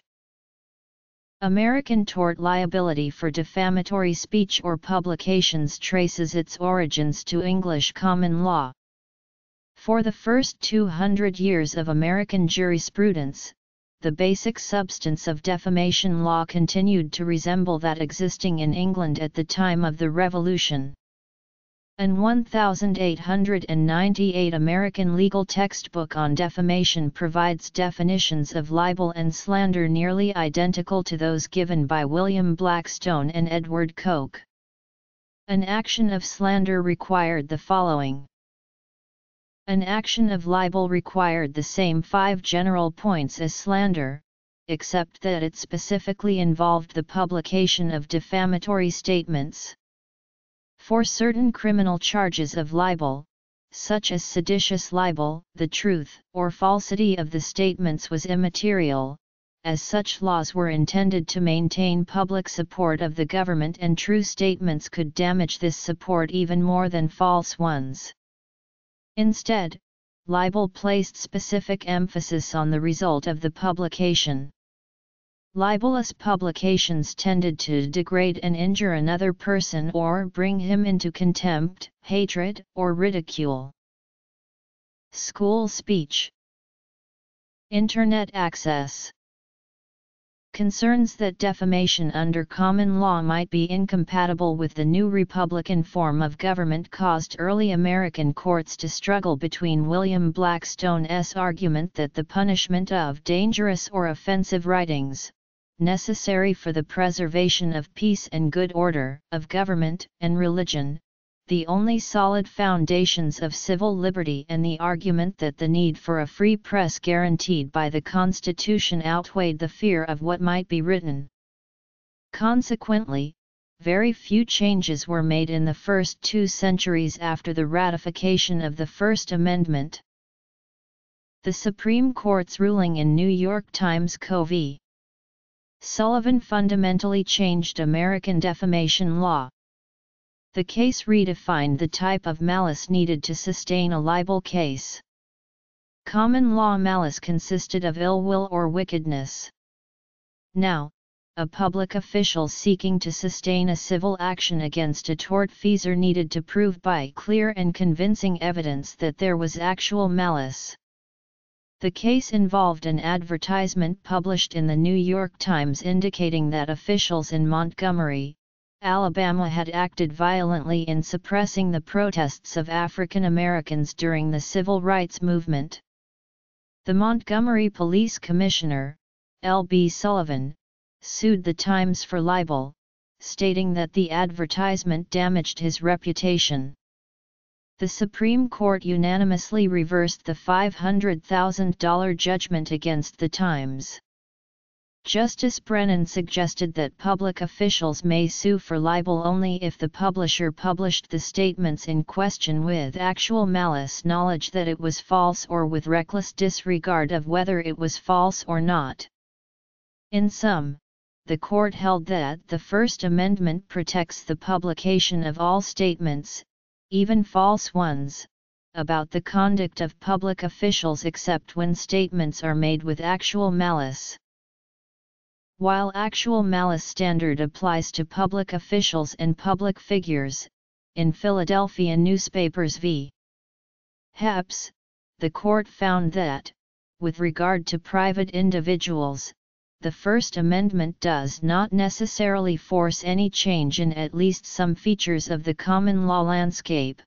Speaker 1: American tort liability for defamatory speech or publications traces its origins to English common law. For the first two hundred years of American jurisprudence, the basic substance of defamation law continued to resemble that existing in England at the time of the Revolution. An eighteen ninety-eight American legal textbook on defamation provides definitions of libel and slander nearly identical to those given by William Blackstone and Edward Coke. An action of slander required the following. An action of libel required the same five general points as slander, except that it specifically involved the publication of defamatory statements. For certain criminal charges of libel, such as seditious libel, the truth or falsity of the statements was immaterial, as such laws were intended to maintain public support of the government, and true statements could damage this support even more than false ones. Instead, libel placed specific emphasis on the result of the publication. Libelous publications tended to degrade and injure another person or bring him into contempt, hatred, or ridicule. School speech. Internet access. Concerns that defamation under common law might be incompatible with the new Republican form of government caused early American courts to struggle between William Blackstone's argument that the punishment of dangerous or offensive writings, necessary for the preservation of peace and good order of government and religion, the only solid foundations of civil liberty, and the argument that the need for a free press guaranteed by the Constitution outweighed the fear of what might be written. Consequently, very few changes were made in the first two centuries after the ratification of the First Amendment. The Supreme Court's ruling in New York Times Co. v. Sullivan fundamentally changed American defamation law. The case redefined the type of malice needed to sustain a libel case. Common law malice consisted of ill will or wickedness. Now, a public official seeking to sustain a civil action against a tortfeasor needed to prove by clear and convincing evidence that there was actual malice. The case involved an advertisement published in the New York Times indicating that officials in Montgomery, Alabama had acted violently in suppressing the protests of African Americans during the Civil Rights Movement. The Montgomery Police Commissioner, L B Sullivan, sued the Times for libel, stating that the advertisement damaged his reputation. The Supreme Court unanimously reversed the five hundred thousand dollar judgment against the Times. Justice Brennan suggested that public officials may sue for libel only if the publisher published the statements in question with actual malice knowledge that it was false or with reckless disregard of whether it was false or not. In sum, the court held that the First Amendment protects the publication of all statements, even false ones, about the conduct of public officials except when statements are made with actual malice. While actual malice standard applies to public officials and public figures, in Philadelphia Newspapers v. Hepps, the court found that, with regard to private individuals, the First Amendment does not necessarily force any change in at least some features of the common law landscape.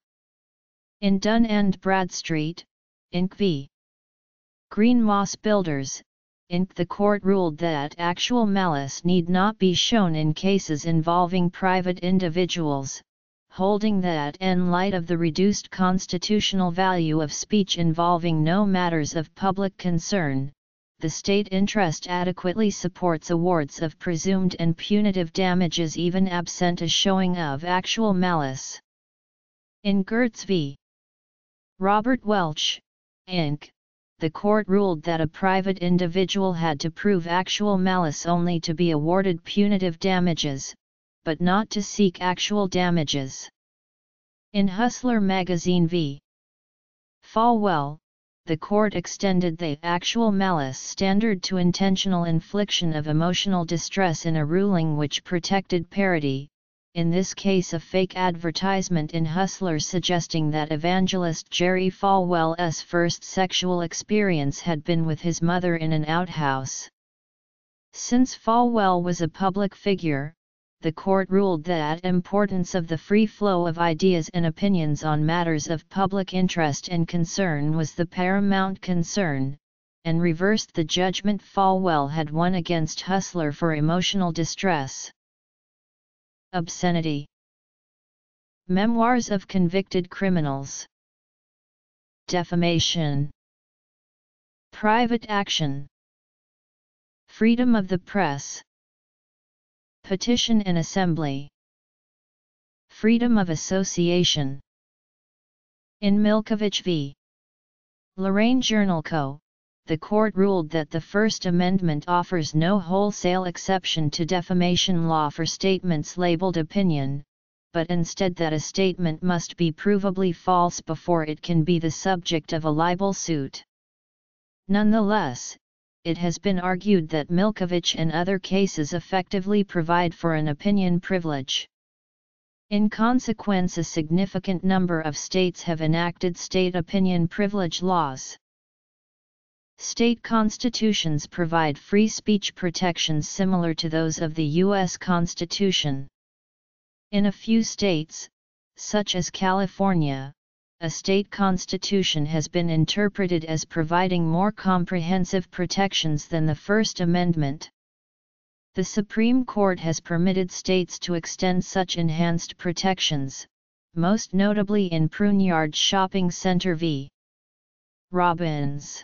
Speaker 1: In Dun and Bradstreet, Incorporated v. Green Moss Builders, Incorporated the court ruled that actual malice need not be shown in cases involving private individuals, holding that in light of the reduced constitutional value of speech involving no matters of public concern, the state interest adequately supports awards of presumed and punitive damages even absent a showing of actual malice. In Gertz v. Robert Welch, Incorporated, the court ruled that a private individual had to prove actual malice only to be awarded punitive damages, but not to seek actual damages. In Hustler Magazine v. Falwell, the court extended the actual malice standard to intentional infliction of emotional distress in a ruling which protected parody, in this case a fake advertisement in Hustler suggesting that evangelist Jerry Falwell's first sexual experience had been with his mother in an outhouse. Since Falwell was a public figure, the court ruled that importance of the free flow of ideas and opinions on matters of public interest and concern was the paramount concern, and reversed the judgment Falwell had won against Hustler for emotional distress. Obscenity. Memoirs of convicted criminals. Defamation. Private action. Freedom of the press. Petition and assembly. Freedom of association. In Milkovich v. Lorraine Journal Co., the court ruled that the First Amendment offers no wholesale exception to defamation law for statements labeled opinion, but instead that a statement must be provably false before it can be the subject of a libel suit. Nonetheless, it has been argued that Milkovich and other cases effectively provide for an opinion privilege. In consequence, a significant number of states have enacted state opinion privilege laws. State constitutions provide free speech protections similar to those of the U S Constitution. In a few states, such as California, a state constitution has been interpreted as providing more comprehensive protections than the First Amendment. The Supreme Court has permitted states to extend such enhanced protections, most notably in Pruneyard Shopping Center v. Robbins.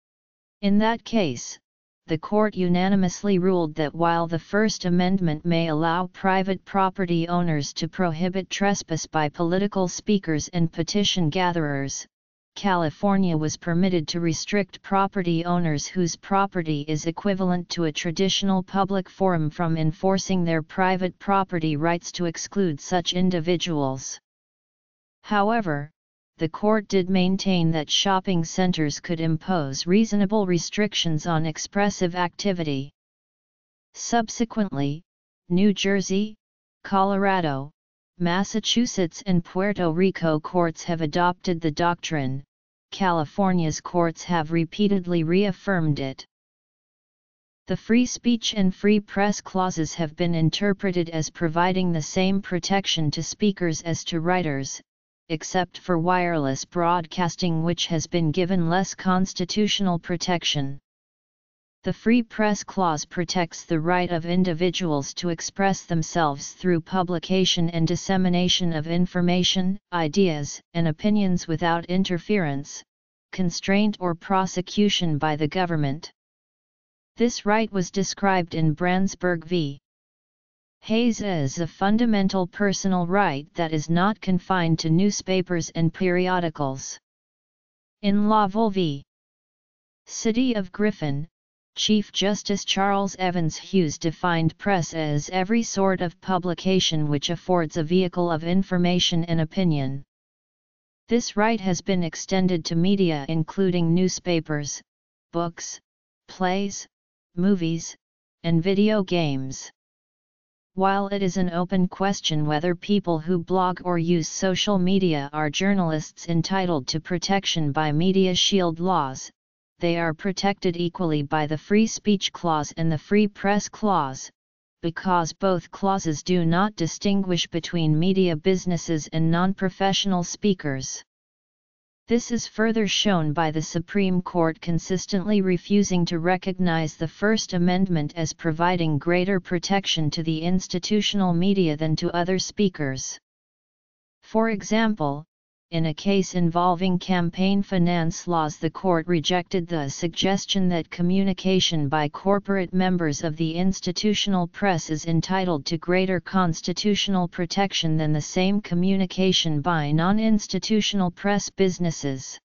Speaker 1: In that case, the court unanimously ruled that while the First Amendment may allow private property owners to prohibit trespass by political speakers and petition gatherers, California was permitted to restrict property owners whose property is equivalent to a traditional public forum from enforcing their private property rights to exclude such individuals. However, the court did maintain that shopping centers could impose reasonable restrictions on expressive activity. Subsequently, New Jersey, Colorado, Massachusetts and Puerto Rico courts have adopted the doctrine. California's courts have repeatedly reaffirmed it. The free speech and free press clauses have been interpreted as providing the same protection to speakers as to writers, except for wireless broadcasting, which has been given less constitutional protection. The Free Press Clause protects the right of individuals to express themselves through publication and dissemination of information, ideas, and opinions without interference, constraint or prosecution by the government. This right was described in Brandsburg v. Hayes as a fundamental personal right that is not confined to newspapers and periodicals. In Lavelle v. City of Griffin, Chief Justice Charles Evans Hughes defined press as every sort of publication which affords a vehicle of information and opinion. This right has been extended to media including newspapers, books, plays, movies, and video games. While it is an open question whether people who blog or use social media are journalists entitled to protection by Media Shield laws, they are protected equally by the Free Speech Clause and the Free Press Clause, because both clauses do not distinguish between media businesses and non-professional speakers. This is further shown by the Supreme Court consistently refusing to recognize the First Amendment as providing greater protection to the institutional media than to other speakers. For example, in a case involving campaign finance laws, the court rejected the suggestion that communication by corporate members of the institutional press is entitled to greater constitutional protection than the same communication by non-institutional press businesses.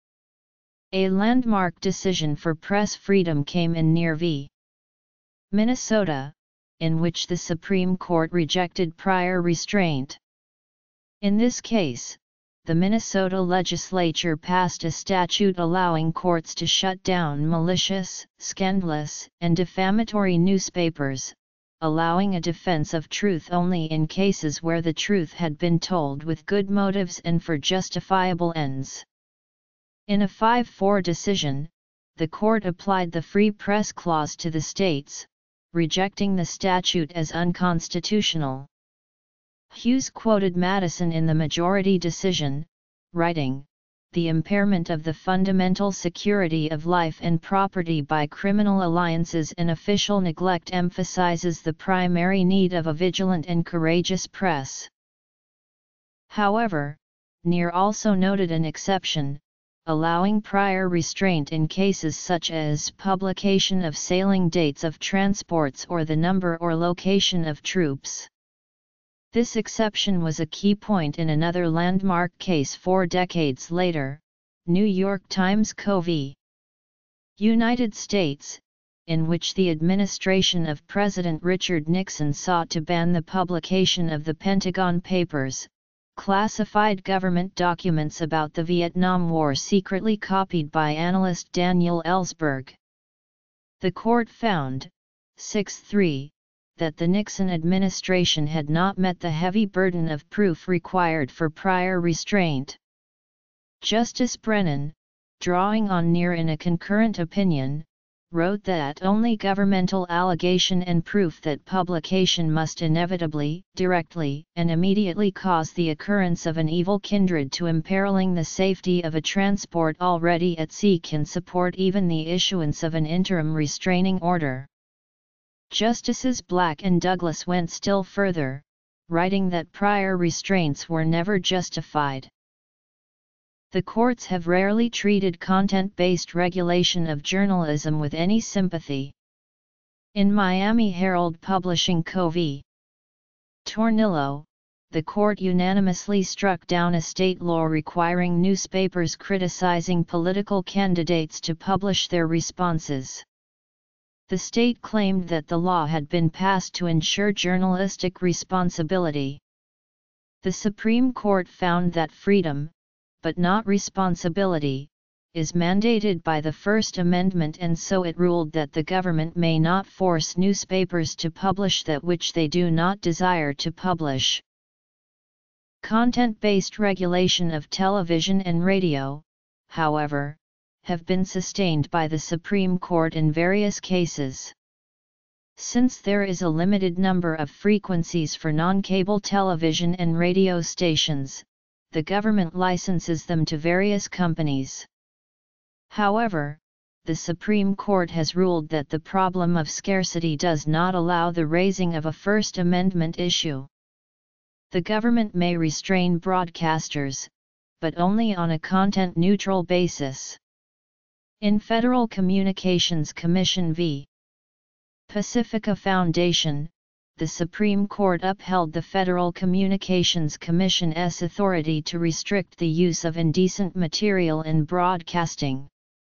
Speaker 1: A landmark decision for press freedom came in Neer v. Minnesota, in which the Supreme Court rejected prior restraint. In this case, the Minnesota legislature passed a statute allowing courts to shut down malicious, scandalous, and defamatory newspapers, allowing a defense of truth only in cases where the truth had been told with good motives and for justifiable ends. In a five four decision, the court applied the Free Press Clause to the states, rejecting the statute as unconstitutional. Hughes quoted Madison in the majority decision, writing, "The impairment of the fundamental security of life and property by criminal alliances and official neglect emphasizes the primary need of a vigilant and courageous press." However, Neer also noted an exception, allowing prior restraint in cases such as publication of sailing dates of transports or the number or location of troops. This exception was a key point in another landmark case four decades later, New York Times Co. v. United States, in which the administration of President Richard Nixon sought to ban the publication of the Pentagon Papers, classified government documents about the Vietnam War secretly copied by analyst Daniel Ellsberg. The court found, six three, that the Nixon administration had not met the heavy burden of proof required for prior restraint. Justice Brennan, drawing on Neer in a concurrent opinion, wrote that only governmental allegation and proof that publication must inevitably, directly, and immediately cause the occurrence of an evil kindred to imperiling the safety of a transport already at sea can support even the issuance of an interim restraining order. Justices Black and Douglas went still further, writing that prior restraints were never justified. The courts have rarely treated content-based regulation of journalism with any sympathy. In Miami Herald Publishing Co. v. Tornillo, the court unanimously struck down a state law requiring newspapers criticizing political candidates to publish their responses. The state claimed that the law had been passed to ensure journalistic responsibility. The Supreme Court found that freedom, but not responsibility, is mandated by the First Amendment, and so it ruled that the government may not force newspapers to publish that which they do not desire to publish. Content-based regulation of television and radio, however, have been sustained by the Supreme Court in various cases. Since there is a limited number of frequencies for non-cable television and radio stations, the government licenses them to various companies. However, the Supreme Court has ruled that the problem of scarcity does not allow the raising of a First Amendment issue. The government may restrain broadcasters, but only on a content-neutral basis. In Federal Communications Commission v. Pacifica Foundation, the Supreme Court upheld the Federal Communications Commission's authority to restrict the use of indecent material in broadcasting.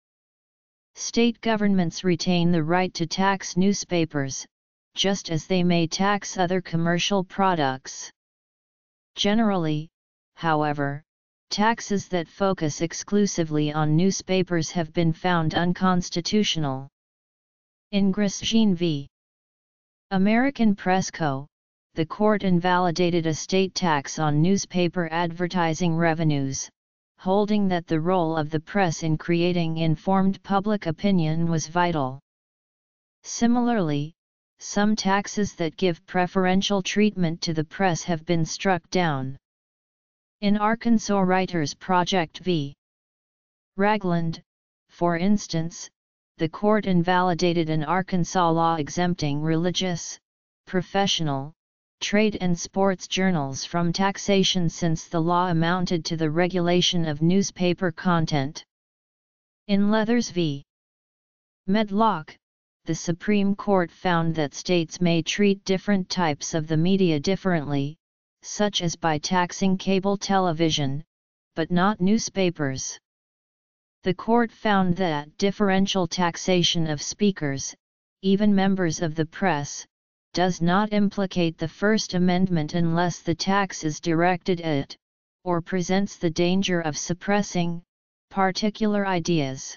Speaker 1: State governments retain the right to tax newspapers, just as they may tax other commercial products. Generally, however, taxes that focus exclusively on newspapers have been found unconstitutional. In Grosjean v. American Press Co., the court invalidated a state tax on newspaper advertising revenues, holding that the role of the press in creating informed public opinion was vital. Similarly, some taxes that give preferential treatment to the press have been struck down. In Arkansas Writers Project v. Ragland, for instance, the court invalidated an Arkansas law exempting religious, professional, trade and sports journals from taxation since the law amounted to the regulation of newspaper content. In Leathers v. Medlock, the Supreme Court found that states may treat different types of the media differently, such as by taxing cable television, but not newspapers. The court found that differential taxation of speakers, even members of the press, does not implicate the First Amendment unless the tax is directed at, or presents the danger of suppressing, particular ideas.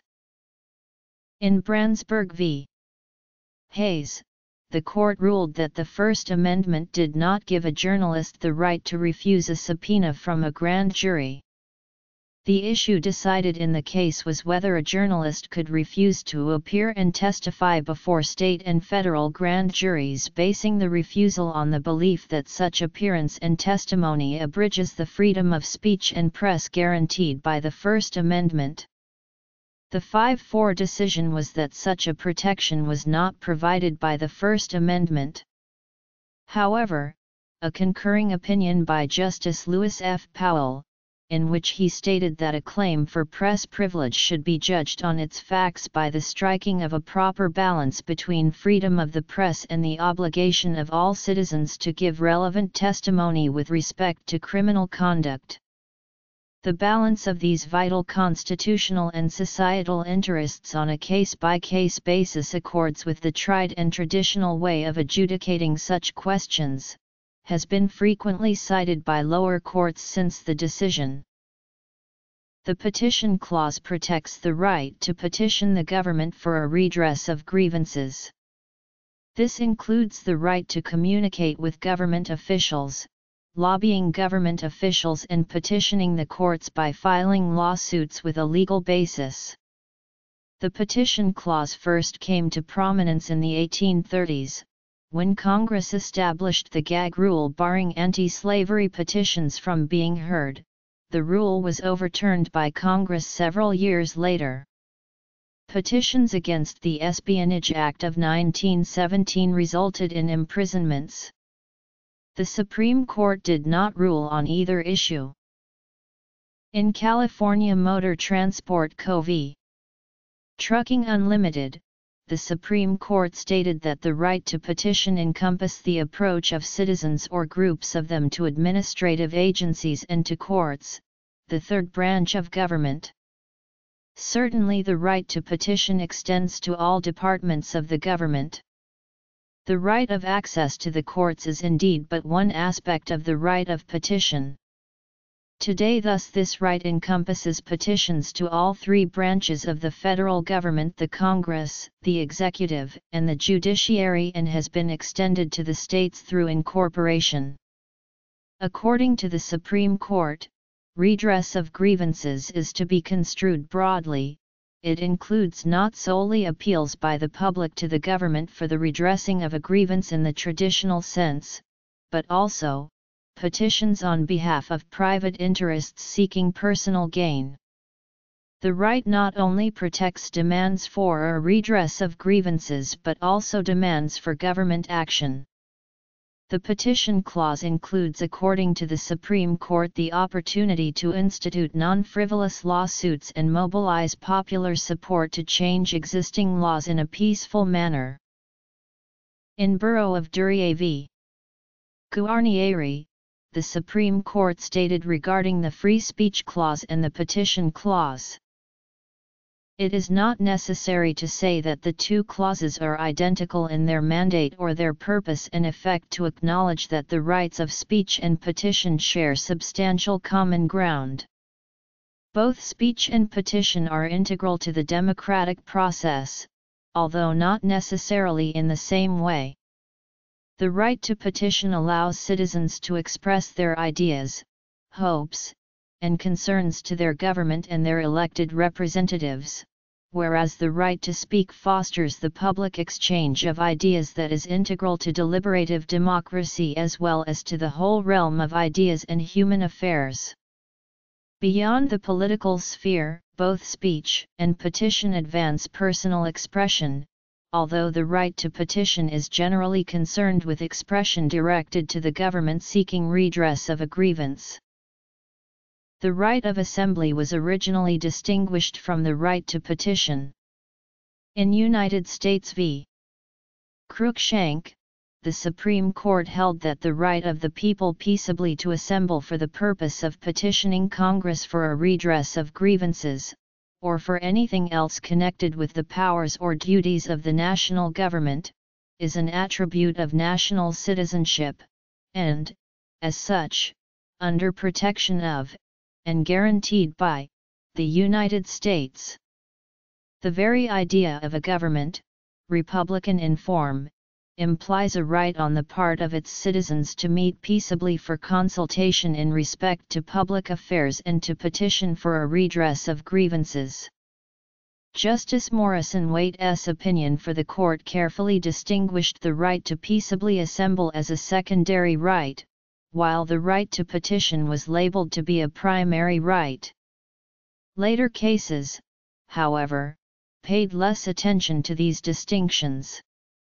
Speaker 1: In Brandsburg v. Hayes, the court ruled that the First Amendment did not give a journalist the right to refuse a subpoena from a grand jury. The issue decided in the case was whether a journalist could refuse to appear and testify before state and federal grand juries, basing the refusal on the belief that such appearance and testimony abridges the freedom of speech and press guaranteed by the First Amendment. The five four decision was that such a protection was not provided by the First Amendment. However, a concurring opinion by Justice Lewis F. Powell, in which he stated that a claim for press privilege should be judged on its facts by the striking of a proper balance between freedom of the press and the obligation of all citizens to give relevant testimony with respect to criminal conduct. The balance of these vital constitutional and societal interests on a case-by-case basis accords with the tried and traditional way of adjudicating such questions, has been frequently cited by lower courts since the decision. The Petition Clause protects the right to petition the government for a redress of grievances. This includes the right to communicate with government officials, lobbying government officials and petitioning the courts by filing lawsuits with a legal basis. The petition clause first came to prominence in the eighteen thirties, when Congress established the gag rule barring anti-slavery petitions from being heard. The rule was overturned by Congress several years later. Petitions against the Espionage Act of nineteen seventeen resulted in imprisonments. The Supreme Court did not rule on either issue. In California Motor Transport Co. v. Trucking Unlimited, the Supreme Court stated that the right to petition encompassed the approach of citizens or groups of them to administrative agencies and to courts, the third branch of government. Certainly the right to petition extends to all departments of the government. The right of access to the courts is indeed but one aspect of the right of petition. Today thus this right encompasses petitions to all three branches of the federal government, the Congress, the executive, and the judiciary, and has been extended to the states through incorporation. According to the Supreme Court, redress of grievances is to be construed broadly. It includes not solely appeals by the public to the government for the redressing of a grievance in the traditional sense, but also petitions on behalf of private interests seeking personal gain. The right not only protects demands for a redress of grievances but also demands for government action. The petition clause includes, according to the Supreme Court, the opportunity to institute non-frivolous lawsuits and mobilize popular support to change existing laws in a peaceful manner. In Borough of Duryea v. Guarnieri, the Supreme Court stated regarding the free speech clause and the petition clause, "It is not necessary to say that the two clauses are identical in their mandate or their purpose and effect to acknowledge that the rights of speech and petition share substantial common ground. Both speech and petition are integral to the democratic process, although not necessarily in the same way. The right to petition allows citizens to express their ideas, hopes, and concerns to their government and their elected representatives, whereas the right to speak fosters the public exchange of ideas that is integral to deliberative democracy as well as to the whole realm of ideas and human affairs." Beyond the political sphere, both speech and petition advance personal expression, although the right to petition is generally concerned with expression directed to the government seeking redress of a grievance. The right of assembly was originally distinguished from the right to petition. In United States v. Cruikshank, the Supreme Court held that the right of the people peaceably to assemble for the purpose of petitioning Congress for a redress of grievances, or for anything else connected with the powers or duties of the national government, is an attribute of national citizenship, and, as such, under protection of, and guaranteed by, the United States. The very idea of a government, republican in form, implies a right on the part of its citizens to meet peaceably for consultation in respect to public affairs and to petition for a redress of grievances. Justice Morrison Waite's opinion for the court carefully distinguished the right to peaceably assemble as a secondary right, while the right to petition was labeled to be a primary right. Later cases, however, paid less attention to these distinctions.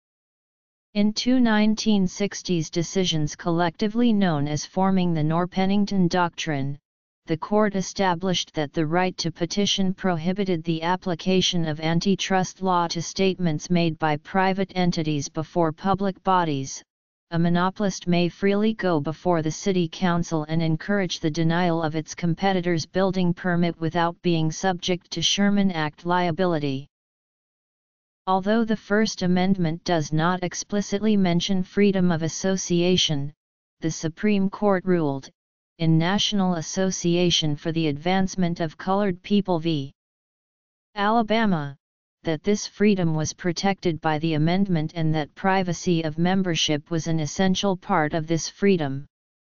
Speaker 1: In two nineteen sixties decisions collectively known as forming the Norr-Pennington Doctrine, the court established that the right to petition prohibited the application of antitrust law to statements made by private entities before public bodies. A monopolist may freely go before the city council and encourage the denial of its competitor's building permit without being subject to Sherman Act liability. Although the First Amendment does not explicitly mention freedom of association, the Supreme Court ruled, in National Association for the Advancement of Colored People v. Alabama, that this freedom was protected by the amendment and that privacy of membership was an essential part of this freedom.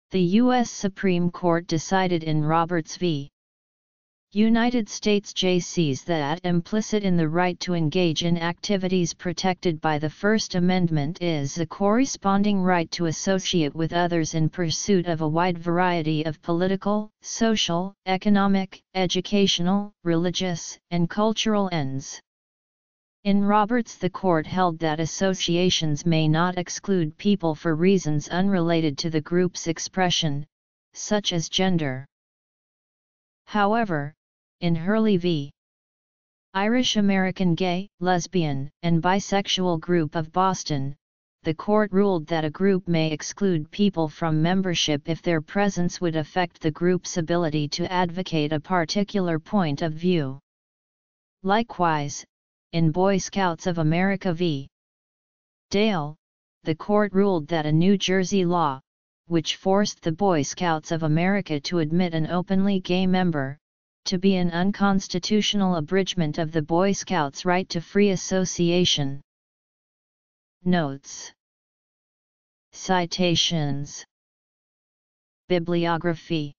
Speaker 1: The U S Supreme Court decided in Roberts v. United States J Cs that implicit in the right to engage in activities protected by the First Amendment is a corresponding right to associate with others in pursuit of a wide variety of political, social, economic, educational, religious, and cultural ends. In Roberts, the court held that associations may not exclude people for reasons unrelated to the group's expression, such as gender. However, in Hurley v. Irish American Gay, Lesbian, and Bisexual Group of Boston, the court ruled that a group may exclude people from membership if their presence would affect the group's ability to advocate a particular point of view. Likewise, in Boy Scouts of America v. Dale, the court ruled that a New Jersey law, which forced the Boy Scouts of America to admit an openly gay member, to be an unconstitutional abridgment of the Boy Scouts' right to free association. Notes. Citations. Bibliography.